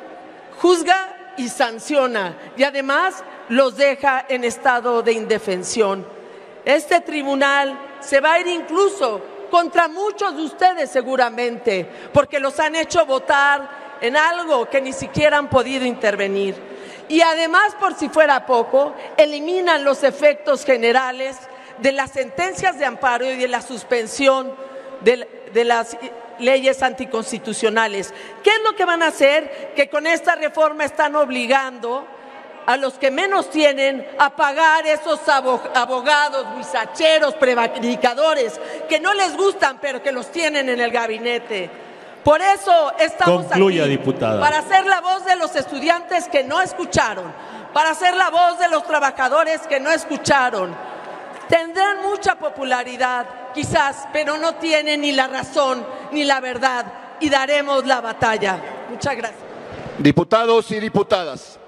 juzga y sanciona, y además los deja en estado de indefensión. Este tribunal se va a ir incluso contra muchos de ustedes seguramente, porque los han hecho votar en algo que ni siquiera han podido intervenir. Y además, por si fuera poco, eliminan los efectos generales de las sentencias de amparo y de la suspensión de, de las leyes anticonstitucionales. ¿Qué es lo que van a hacer? Que con esta reforma están obligando a los que menos tienen a pagar esos abogados, huizacheros, prevaricadores, que no les gustan, pero que los tienen en el gabinete. Por eso estamos Concluya, aquí, diputada. para ser la voz de los estudiantes que no escucharon, para ser la voz de los trabajadores que no escucharon. Tendrán mucha popularidad, quizás, pero no tienen ni la razón ni la verdad, y daremos la batalla. Muchas gracias. Diputados y diputadas,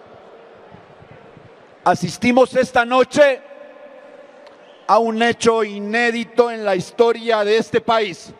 asistimos esta noche a un hecho inédito en la historia de este país.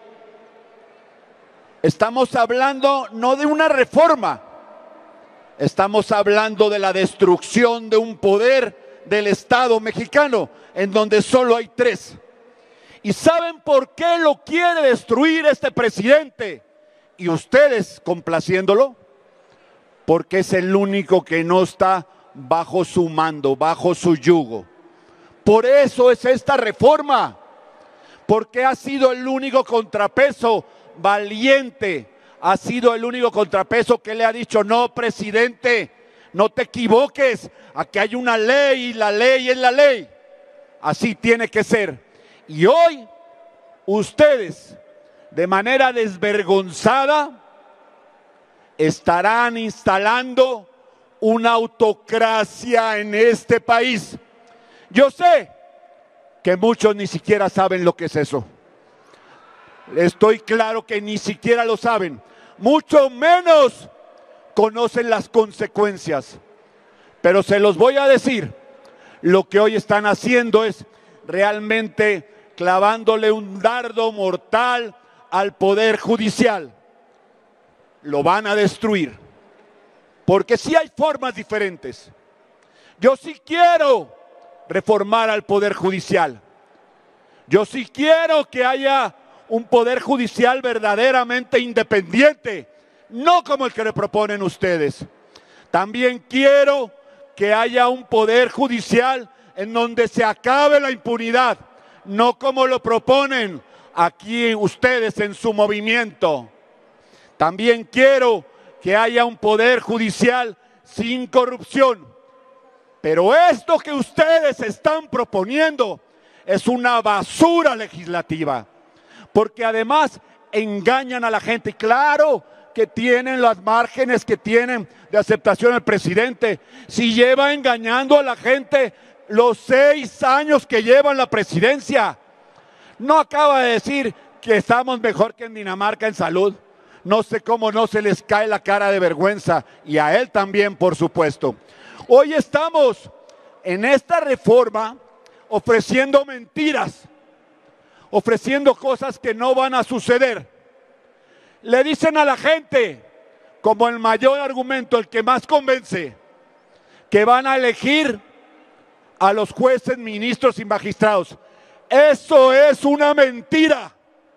Estamos hablando no de una reforma, estamos hablando de la destrucción de un poder del Estado mexicano, en donde solo hay tres. ¿Y saben por qué lo quiere destruir este presidente? Y ustedes complaciéndolo, porque es el único que no está bajo su mando, bajo su yugo. Por eso es esta reforma, porque ha sido el único contrapeso valiente, ha sido el único contrapeso que le ha dicho: no, presidente, no te equivoques, aquí hay una ley y la ley es la ley, así tiene que ser. Y hoy ustedes, de manera desvergonzada, estarán instalando una autocracia en este país. Yo sé que muchos ni siquiera saben lo que es eso. estoy claro que ni siquiera lo saben, mucho menos conocen las consecuencias. Pero se los voy a decir, lo que hoy están haciendo es realmente clavándole un dardo mortal al Poder Judicial. Lo van a destruir, porque sí hay formas diferentes. Yo sí quiero reformar al Poder Judicial. Yo sí quiero que haya un Poder Judicial verdaderamente independiente, no como el que le proponen ustedes. También quiero que haya un Poder Judicial en donde se acabe la impunidad, no como lo proponen aquí ustedes en su movimiento. También quiero que haya un Poder Judicial sin corrupción. Pero esto que ustedes están proponiendo es una basura legislativa, porque además engañan a la gente. Claro que tienen las márgenes que tienen de aceptación el presidente. Si lleva engañando a la gente los seis años que lleva en la presidencia. No acaba de decir que estamos mejor que en Dinamarca en salud. No sé cómo no se les cae la cara de vergüenza, y a él también, por supuesto. Hoy estamos en esta reforma ofreciendo mentiras, ofreciendo cosas que no van a suceder. Le dicen a la gente, como el mayor argumento, el que más convence, que van a elegir a los jueces, ministros y magistrados. Eso es una mentira.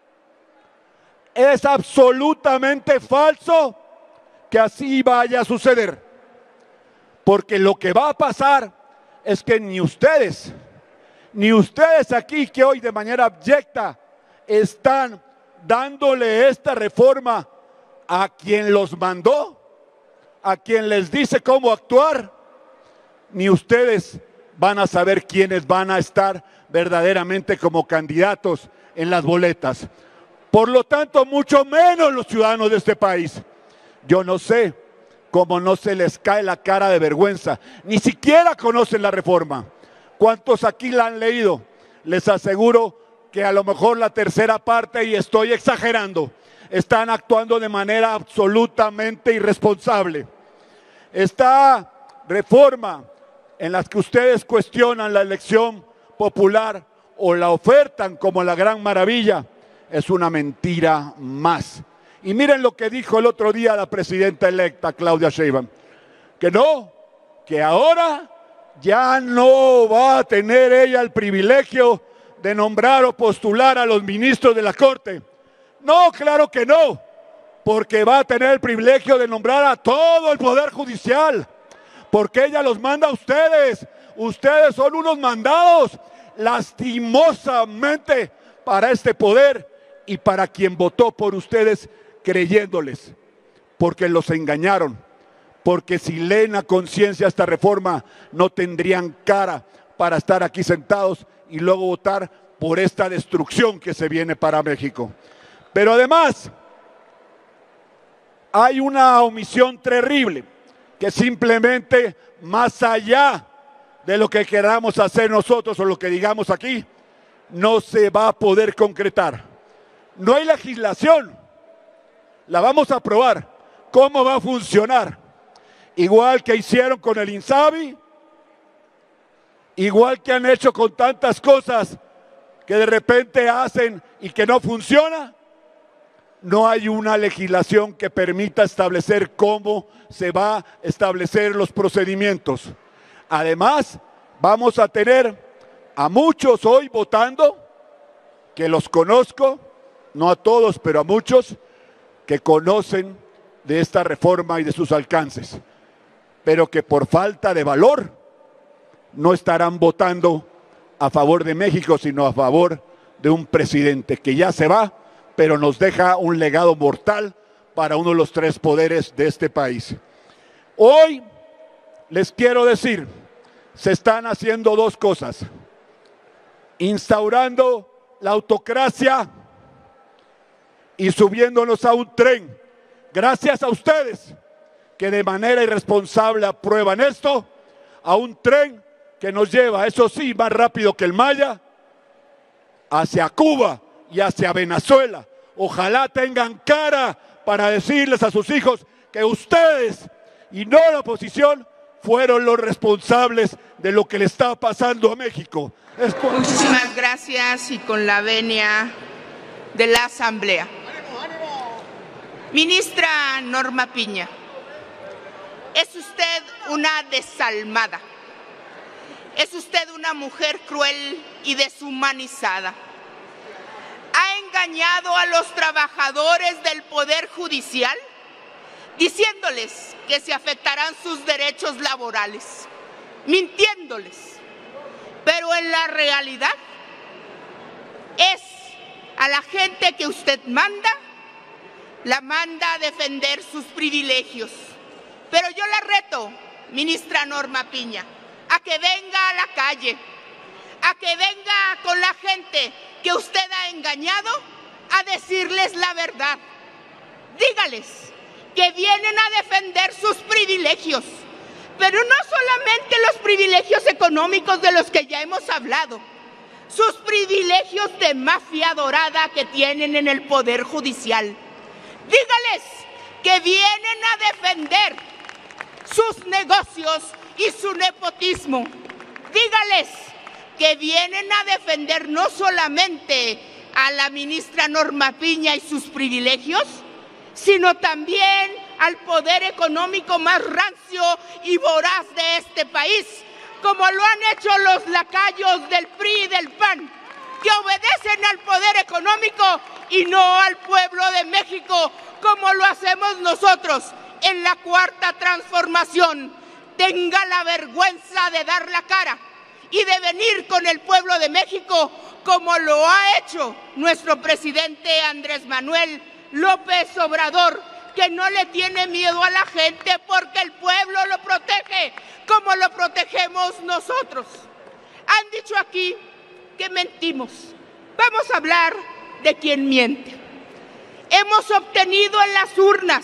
Es absolutamente falso que así vaya a suceder. Porque lo que va a pasar es que ni ustedes, ni ustedes aquí que hoy de manera abyecta están dándole esta reforma a quien los mandó, a quien les dice cómo actuar, ni ustedes van a saber quiénes van a estar verdaderamente como candidatos en las boletas. Por lo tanto, mucho menos los ciudadanos de este país. Yo no sé cómo no se les cae la cara de vergüenza. Ni siquiera conocen la reforma. ¿Cuántos aquí la han leído? Les aseguro que a lo mejor la tercera parte, y estoy exagerando, están actuando de manera absolutamente irresponsable. Esta reforma en la que ustedes cuestionan la elección popular o la ofertan como la gran maravilla, es una mentira más. Y miren lo que dijo el otro día la presidenta electa Claudia Sheinbaum, que no, que ahora ya no va a tener ella el privilegio de nombrar o postular a los ministros de la Corte. No, claro que no, porque va a tener el privilegio de nombrar a todo el Poder Judicial, porque ella los manda a ustedes. Ustedes son unos mandados, lastimosamente, para este poder y para quien votó por ustedes creyéndoles, porque los engañaron, porque si leen a conciencia esta reforma no tendrían cara para estar aquí sentados y luego votar por esta destrucción que se viene para México. Pero además hay una omisión terrible que simplemente, más allá de lo que queramos hacer nosotros o lo que digamos aquí, no se va a poder concretar. No hay legislación. La vamos a aprobar. ¿Cómo va a funcionar? Igual que hicieron con el INSABI, igual que han hecho con tantas cosas que de repente hacen y que no funciona. No hay una legislación que permita establecer cómo se va a establecer los procedimientos. Además, vamos a tener a muchos hoy votando, que los conozco, no a todos, pero a muchos, que conocen de esta reforma y de sus alcances, pero que por falta de valor no estarán votando a favor de México, sino a favor de un presidente que ya se va, pero nos deja un legado mortal para uno de los tres poderes de este país. Hoy les quiero decir, se están haciendo dos cosas: instaurando la autocracia y subiéndonos a un tren, gracias a ustedes que de manera irresponsable aprueban esto, a un tren que nos lleva, eso sí, más rápido que el Maya, hacia Cuba y hacia Venezuela, ojalá tengan cara para decirles a sus hijos que ustedes y no la oposición fueron los responsables de lo que le está pasando a México. Es por... Muchísimas gracias y con la venia de la Asamblea. Ministra Norma Piña, es usted una desalmada, es usted una mujer cruel y deshumanizada. Ha engañado a los trabajadores del Poder Judicial diciéndoles que se afectarán sus derechos laborales, mintiéndoles, pero en la realidad es a la gente que usted manda, la manda a defender sus privilegios. Pero yo la reto, ministra Norma Piña, a que venga a la calle, a que venga con la gente que usted ha engañado a decirles la verdad. Dígales que vienen a defender sus privilegios, pero no solamente los privilegios económicos de los que ya hemos hablado, sus privilegios de mafia dorada que tienen en el Poder Judicial. Dígales que vienen a defender sus negocios y su nepotismo. Dígales que vienen a defender no solamente a la ministra Norma Piña y sus privilegios, sino también al poder económico más rancio y voraz de este país, como lo han hecho los lacayos del P R I y del P A N, que obedecen al poder económico y no al pueblo de México, como lo hacemos nosotros en la Cuarta Transformación. Tenga la vergüenza de dar la cara y de venir con el pueblo de México, como lo ha hecho nuestro presidente Andrés Manuel López Obrador, que no le tiene miedo a la gente porque el pueblo lo protege como lo protegemos nosotros. Han dicho aquí que mentimos. Vamos a hablar de quién miente. Hemos obtenido en las urnas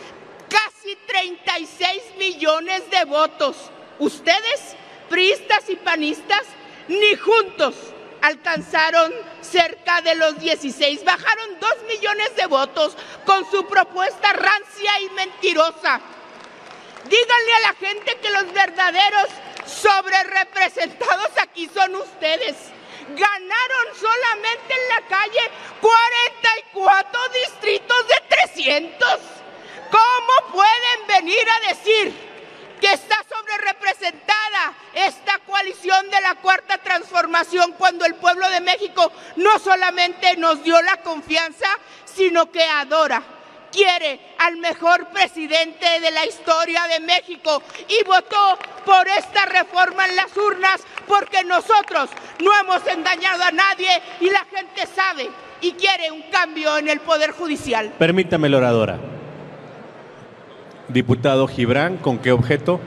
casi treinta y seis millones de votos. Ustedes, priistas y panistas, ni juntos alcanzaron cerca de los dieciséis, bajaron dos millones de votos con su propuesta rancia y mentirosa. Díganle a la gente que los verdaderos sobrerepresentados aquí son ustedes. Ganaron solamente en la calle cuarenta y cuatro distritos de trescientos. ¿Cómo pueden venir a decir que está sobrerepresentada esta coalición de la Cuarta Transformación cuando el pueblo de México no solamente nos dio la confianza, sino que adora, quiere al mejor presidente de la historia de México y votó por esta reforma en las urnas porque nosotros no hemos engañado a nadie y la gente sabe y quiere un cambio en el Poder Judicial? Permítame, la oradora. Diputado Gibran, ¿con qué objeto?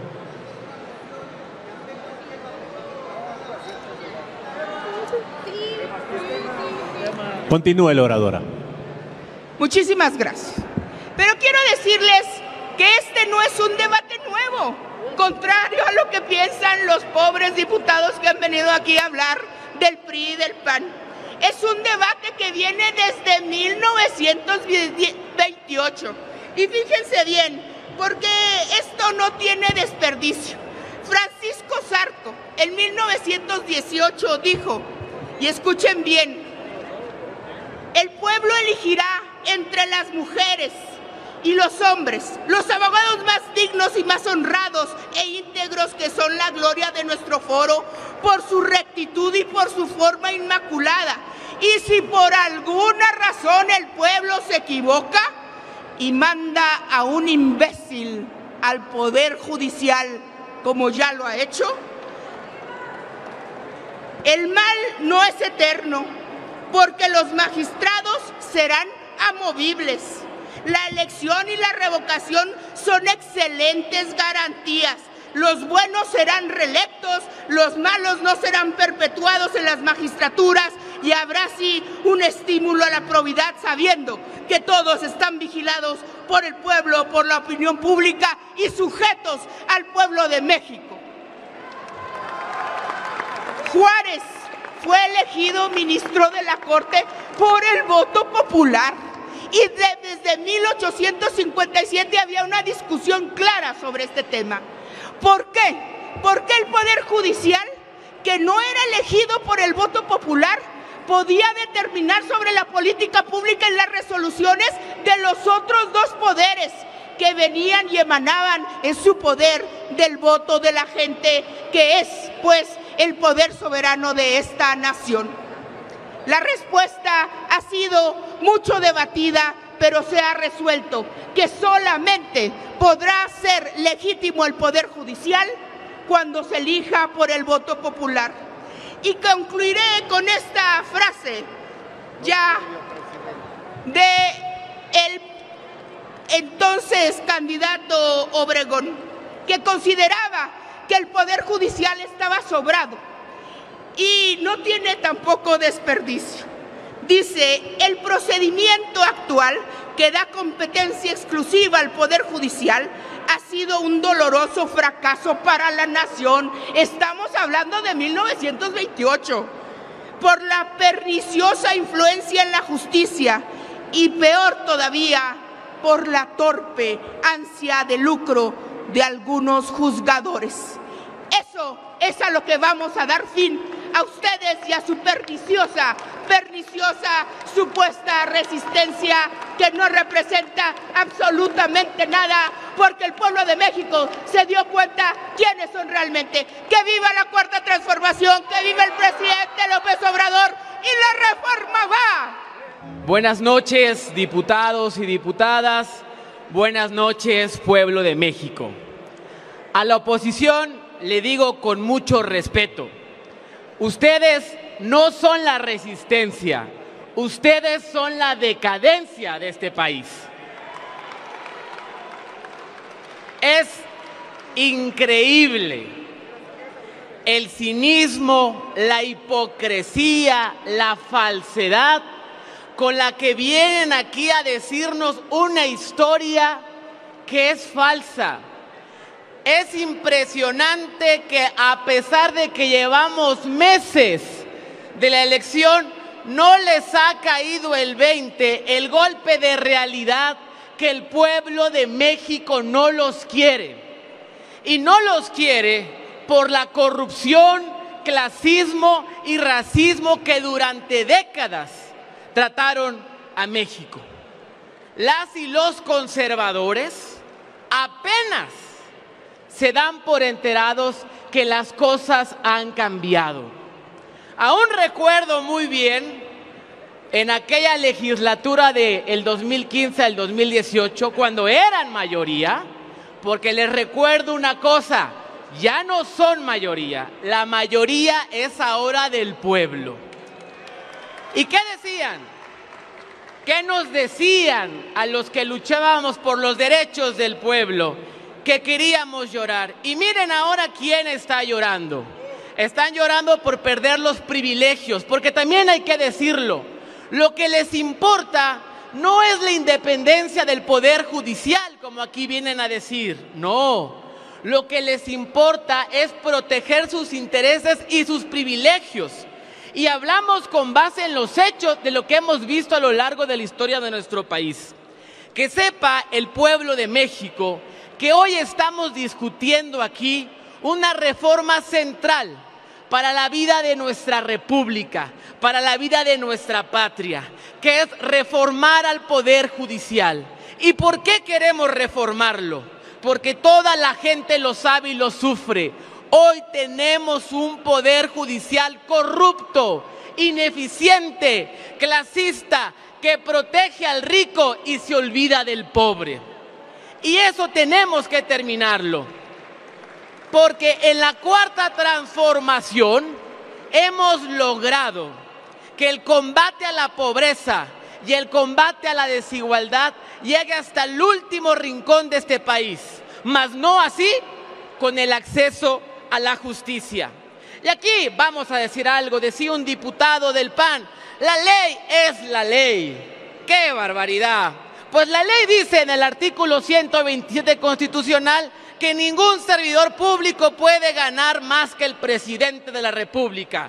Continúe, la oradora. Muchísimas gracias. Pero quiero decirles que este no es un debate nuevo, contrario a lo que piensan los pobres diputados que han venido aquí a hablar del P R I y del P A N. Es un debate que viene desde mil novecientos veintiocho. Y fíjense bien, porque esto no tiene desperdicio. Francisco Zarco en mil novecientos dieciocho dijo, y escuchen bien, el pueblo elegirá entre las mujeres y los hombres los abogados más dignos y más honrados e íntegros que son la gloria de nuestro foro por su rectitud y por su forma inmaculada. Y si por alguna razón el pueblo se equivoca y manda a un imbécil al Poder Judicial, como ya lo ha hecho, el mal no es eterno, porque los magistrados serán amovibles. La elección y la revocación son excelentes garantías. Los buenos serán reelectos, los malos no serán perpetuados en las magistraturas y habrá así un estímulo a la probidad sabiendo que todos están vigilados por el pueblo, por la opinión pública y sujetos al pueblo de México. Juárez fue elegido ministro de la Corte por el voto popular. Y de, desde mil ochocientos cincuenta y siete había una discusión clara sobre este tema. ¿Por qué? Porque el Poder Judicial, que no era elegido por el voto popular, podía determinar sobre la política pública en las resoluciones de los otros dos poderes que venían y emanaban en su poder del voto de la gente, que es, pues, el poder soberano de esta nación. La respuesta ha sido mucho debatida, pero se ha resuelto que solamente podrá ser legítimo el Poder Judicial cuando se elija por el voto popular. Y concluiré con esta frase ya de el entonces candidato Obregón, que consideraba que el Poder Judicial estaba sobrado y no tiene tampoco desperdicio. Dice: el procedimiento actual, que da competencia exclusiva al Poder Judicial, ha sido un doloroso fracaso para la nación. Estamos hablando de mil novecientos veintiocho. Por la perniciosa influencia en la justicia y, peor todavía, por la torpe ansia de lucro de algunos juzgadores. Eso es a lo que vamos a dar fin a ustedes y a su perniciosa, perniciosa supuesta resistencia, que no representa absolutamente nada, porque el pueblo de México se dio cuenta quiénes son realmente. ¡Que viva la Cuarta Transformación! ¡Que viva el presidente López Obrador! ¡Y la reforma va! Buenas noches, diputados y diputadas. Buenas noches, pueblo de México. A la oposición le digo con mucho respeto: ustedes no son la resistencia, ustedes son la decadencia de este país. Es increíble el cinismo, la hipocresía, la falsedad con la que vienen aquí a decirnos una historia que es falsa. Es impresionante que, a pesar de que llevamos meses de la elección, no les ha caído el veinte, el golpe de realidad, que el pueblo de México no los quiere. Y no los quiere por la corrupción, clasismo y racismo que durante décadas trataron a México. Las y los conservadores apenas se dan por enterados que las cosas han cambiado. Aún recuerdo muy bien en aquella legislatura del dos mil quince al dos mil dieciocho, cuando eran mayoría, porque les recuerdo una cosa: ya no son mayoría, la mayoría es ahora del pueblo. ¿Y qué decían? ¿Qué nos decían a los que luchábamos por los derechos del pueblo? Que queríamos llorar. Y miren ahora quién está llorando. Están llorando por perder los privilegios, porque también hay que decirlo, lo que les importa no es la independencia del Poder Judicial, como aquí vienen a decir, no. Lo que les importa es proteger sus intereses y sus privilegios. Y hablamos con base en los hechos de lo que hemos visto a lo largo de la historia de nuestro país. Que sepa el pueblo de México que hoy estamos discutiendo aquí una reforma central para la vida de nuestra república, para la vida de nuestra patria, que es reformar al Poder Judicial. ¿Y por qué queremos reformarlo? Porque toda la gente lo sabe y lo sufre. Hoy tenemos un Poder Judicial corrupto, ineficiente, clasista, que protege al rico y se olvida del pobre. Y eso tenemos que terminarlo, porque en la Cuarta Transformación hemos logrado que el combate a la pobreza y el combate a la desigualdad llegue hasta el último rincón de este país, mas no así con el acceso a la justicia. Y aquí vamos a decir algo, decía un diputado del P A N: la ley es la ley. ¡Qué barbaridad! Pues la ley dice en el artículo ciento veintisiete constitucional que ningún servidor público puede ganar más que el presidente de la República.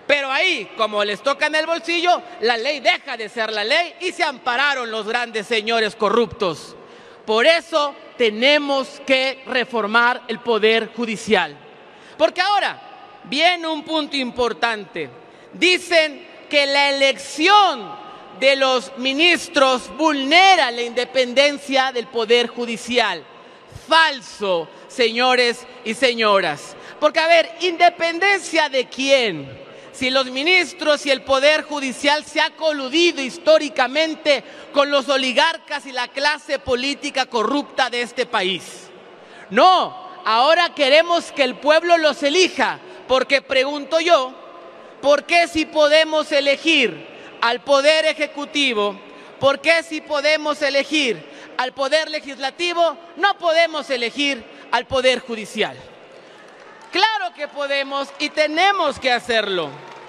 Pero ahí, como les toca en el bolsillo, la ley deja de ser la ley y se ampararon los grandes señores corruptos. Por eso tenemos que reformar el Poder Judicial. Porque ahora viene un punto importante. Dicen que la elección de los ministros vulnera la independencia del Poder Judicial. Falso, señores y señoras. Porque, a ver, ¿independencia de quién? Si los ministros y el Poder Judicial se ha coludido históricamente con los oligarcas y la clase política corrupta de este país. No, ahora queremos que el pueblo los elija, porque pregunto yo, ¿por qué si podemos elegir al Poder Ejecutivo, por qué si podemos elegir al Poder Legislativo, no podemos elegir al Poder Judicial? Claro que podemos y tenemos que hacerlo.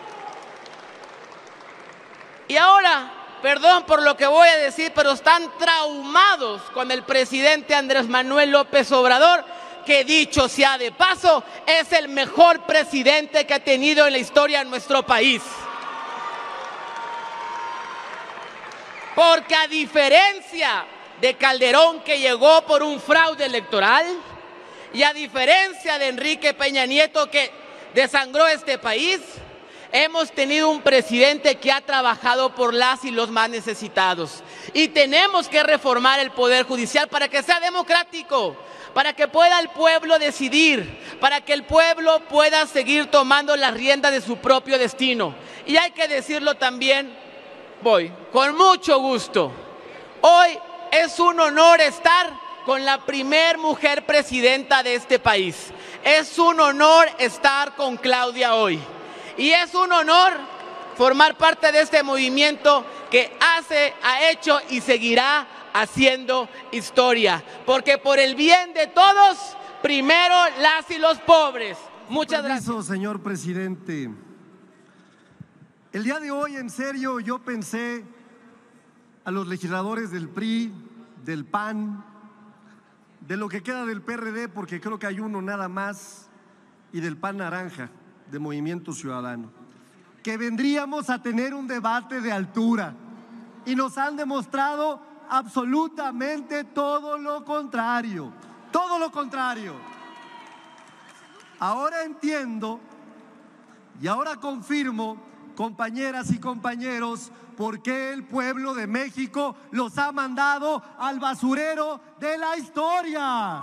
Y ahora, perdón por lo que voy a decir, pero están traumados con el presidente Andrés Manuel López Obrador, que dicho sea de paso, es el mejor presidente que ha tenido en la historia de nuestro país. Porque a diferencia de Calderón, que llegó por un fraude electoral, y a diferencia de Enrique Peña Nieto, que desangró este país, hemos tenido un presidente que ha trabajado por las y los más necesitados. Y tenemos que reformar el Poder Judicial para que sea democrático, para que pueda el pueblo decidir, para que el pueblo pueda seguir tomando las riendas de su propio destino. Y hay que decirlo también, voy, con mucho gusto. Hoy es un honor estar con la primer mujer presidenta de este país. Es un honor estar con Claudia hoy. Y es un honor formar parte de este movimiento que hace, ha hecho y seguirá haciendo historia. Porque por el bien de todos, primero las y los pobres. Muchas gracias. Señor presidente. El día de hoy, en serio, yo pensé a los legisladores del P R I, del P A N, de lo que queda del P R D, porque creo que hay uno nada más, y del P A N Naranja, de Movimiento Ciudadano, que vendríamos a tener un debate de altura, y nos han demostrado absolutamente todo lo contrario, todo lo contrario. Ahora entiendo y ahora confirmo, compañeras y compañeros, por qué el pueblo de México los ha mandado al basurero de la historia.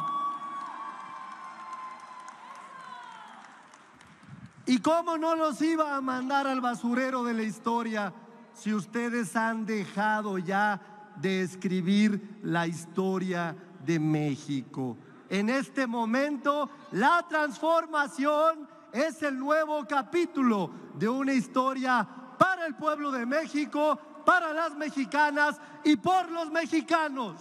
¿Y cómo no los iba a mandar al basurero de la historia si ustedes han dejado ya de escribir la historia de México? En este momento, la transformación es el nuevo capítulo de una historia para el pueblo de México, para las mexicanas y por los mexicanos.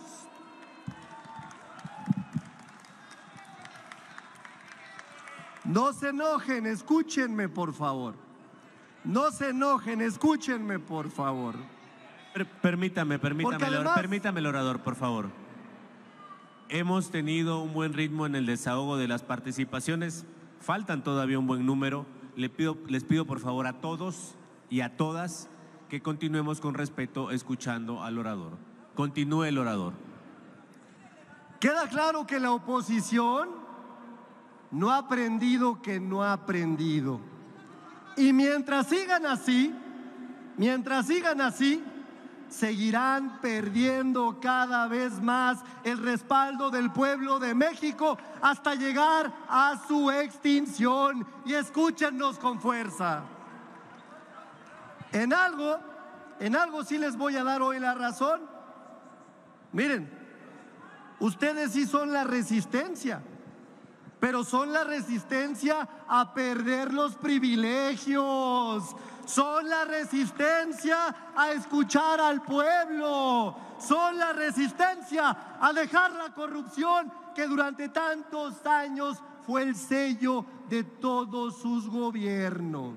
No se enojen, escúchenme por favor. No se enojen, escúchenme por favor. Per permítame, permítame, además, permítame el orador, por favor. Hemos tenido un buen ritmo en el desahogo de las participaciones. Faltan todavía un buen número. Les pido, les pido por favor a todos y a todas que continuemos con respeto escuchando al orador. Continúe el orador. Queda claro que la oposición no ha aprendido que no ha aprendido. Y mientras sigan así, mientras sigan así, seguirán perdiendo cada vez más el respaldo del pueblo de México hasta llegar a su extinción. Y escúchenos con fuerza. En algo, en algo sí les voy a dar hoy la razón. Miren, ustedes sí son la resistencia, pero son la resistencia a perder los privilegios. Son la resistencia a escuchar al pueblo. Son la resistencia a dejar la corrupción que durante tantos años fue el sello de todos sus gobiernos.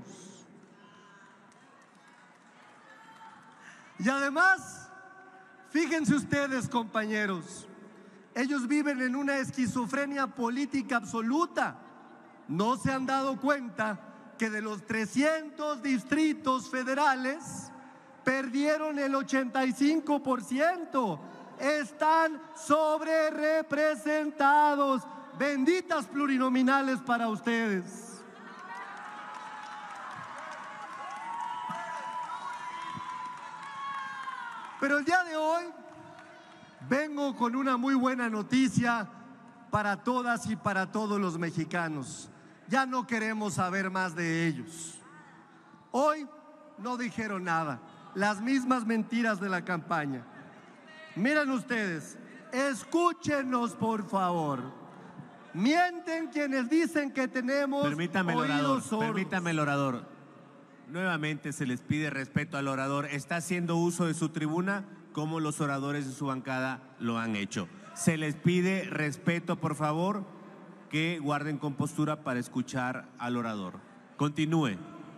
Y además, fíjense ustedes, compañeros, ellos viven en una esquizofrenia política absoluta. No se han dado cuenta que de los trescientos distritos federales perdieron el ochenta y cinco por ciento. Están sobrerepresentados. Benditas plurinominales para ustedes. Pero el día de hoy vengo con una muy buena noticia para todas y para todos los mexicanos. Ya no queremos saber más de ellos. Hoy no dijeron nada, las mismas mentiras de la campaña. Miren ustedes, escúchenos por favor. Mienten quienes dicen que tenemos Permítame, el oídos orador, sordos. permítame, el orador. Nuevamente se les pide respeto al orador. Está haciendo uso de su tribuna como los oradores de su bancada lo han hecho. Se les pide respeto, por favor, que guarden compostura para escuchar al orador. Continúe.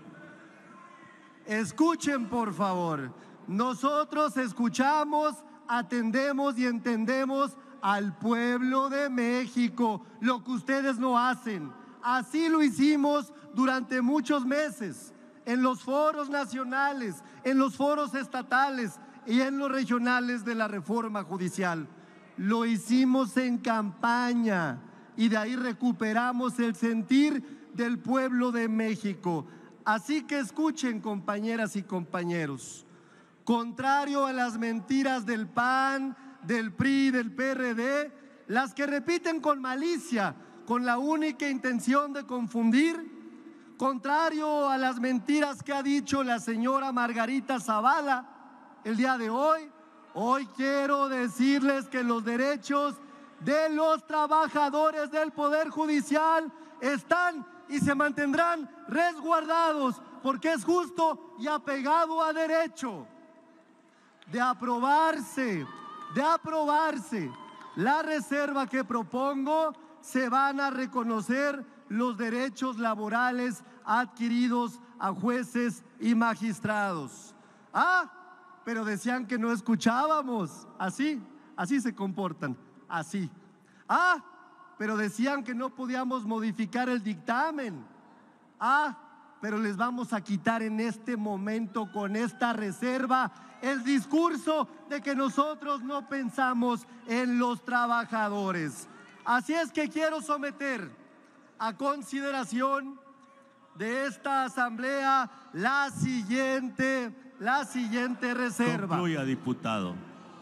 Escuchen, por favor. Nosotros escuchamos, atendemos y entendemos al pueblo de México, lo que ustedes no hacen. Así lo hicimos durante muchos meses, en los foros nacionales, en los foros estatales y en los regionales de la reforma judicial. Lo hicimos en campaña y de ahí recuperamos el sentir del pueblo de México. Así que escuchen, compañeras y compañeros, contrario a las mentiras del P A N, del P R I, del P R D, las que repiten con malicia, con la única intención de confundir, contrario a las mentiras que ha dicho la señora Margarita Zavala el día de hoy, hoy quiero decirles que los derechos de los trabajadores del Poder Judicial están y se mantendrán resguardados, porque es justo y apegado a derecho. De aprobarse, de aprobarse la reserva que propongo, se van a reconocer los derechos laborales adquiridos a jueces y magistrados. Ah, pero decían que no escuchábamos. Así, así se comportan, así. Ah, pero decían que no podíamos modificar el dictamen. Ah, pero les vamos a quitar en este momento con esta reserva el discurso de que nosotros no pensamos en los trabajadores. Así es que quiero someter a consideración de esta asamblea la siguiente, la siguiente reserva. Concluya, diputado.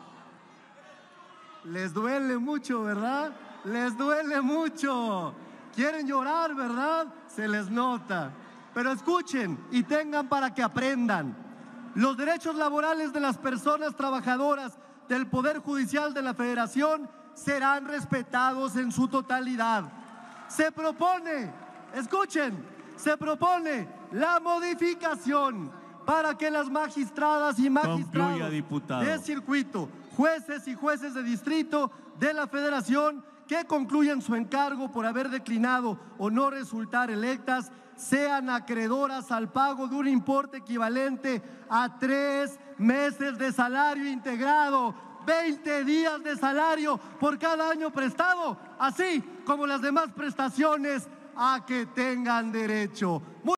Les duele mucho, ¿verdad? Les duele mucho. Quieren llorar, ¿verdad? Se les nota. Pero escuchen y tengan para que aprendan. Los derechos laborales de las personas trabajadoras del Poder Judicial de la Federación serán respetados en su totalidad. Se propone, escuchen, se propone la modificación para que las magistradas y magistrados Concluya, diputado. de circuito, jueces y jueces de distrito de la Federación que concluyan su encargo por haber declinado o no resultar electas sean acreedoras al pago de un importe equivalente a tres meses de salario integrado, veinte días de salario por cada año prestado, así como las demás prestaciones a que tengan derecho. Muy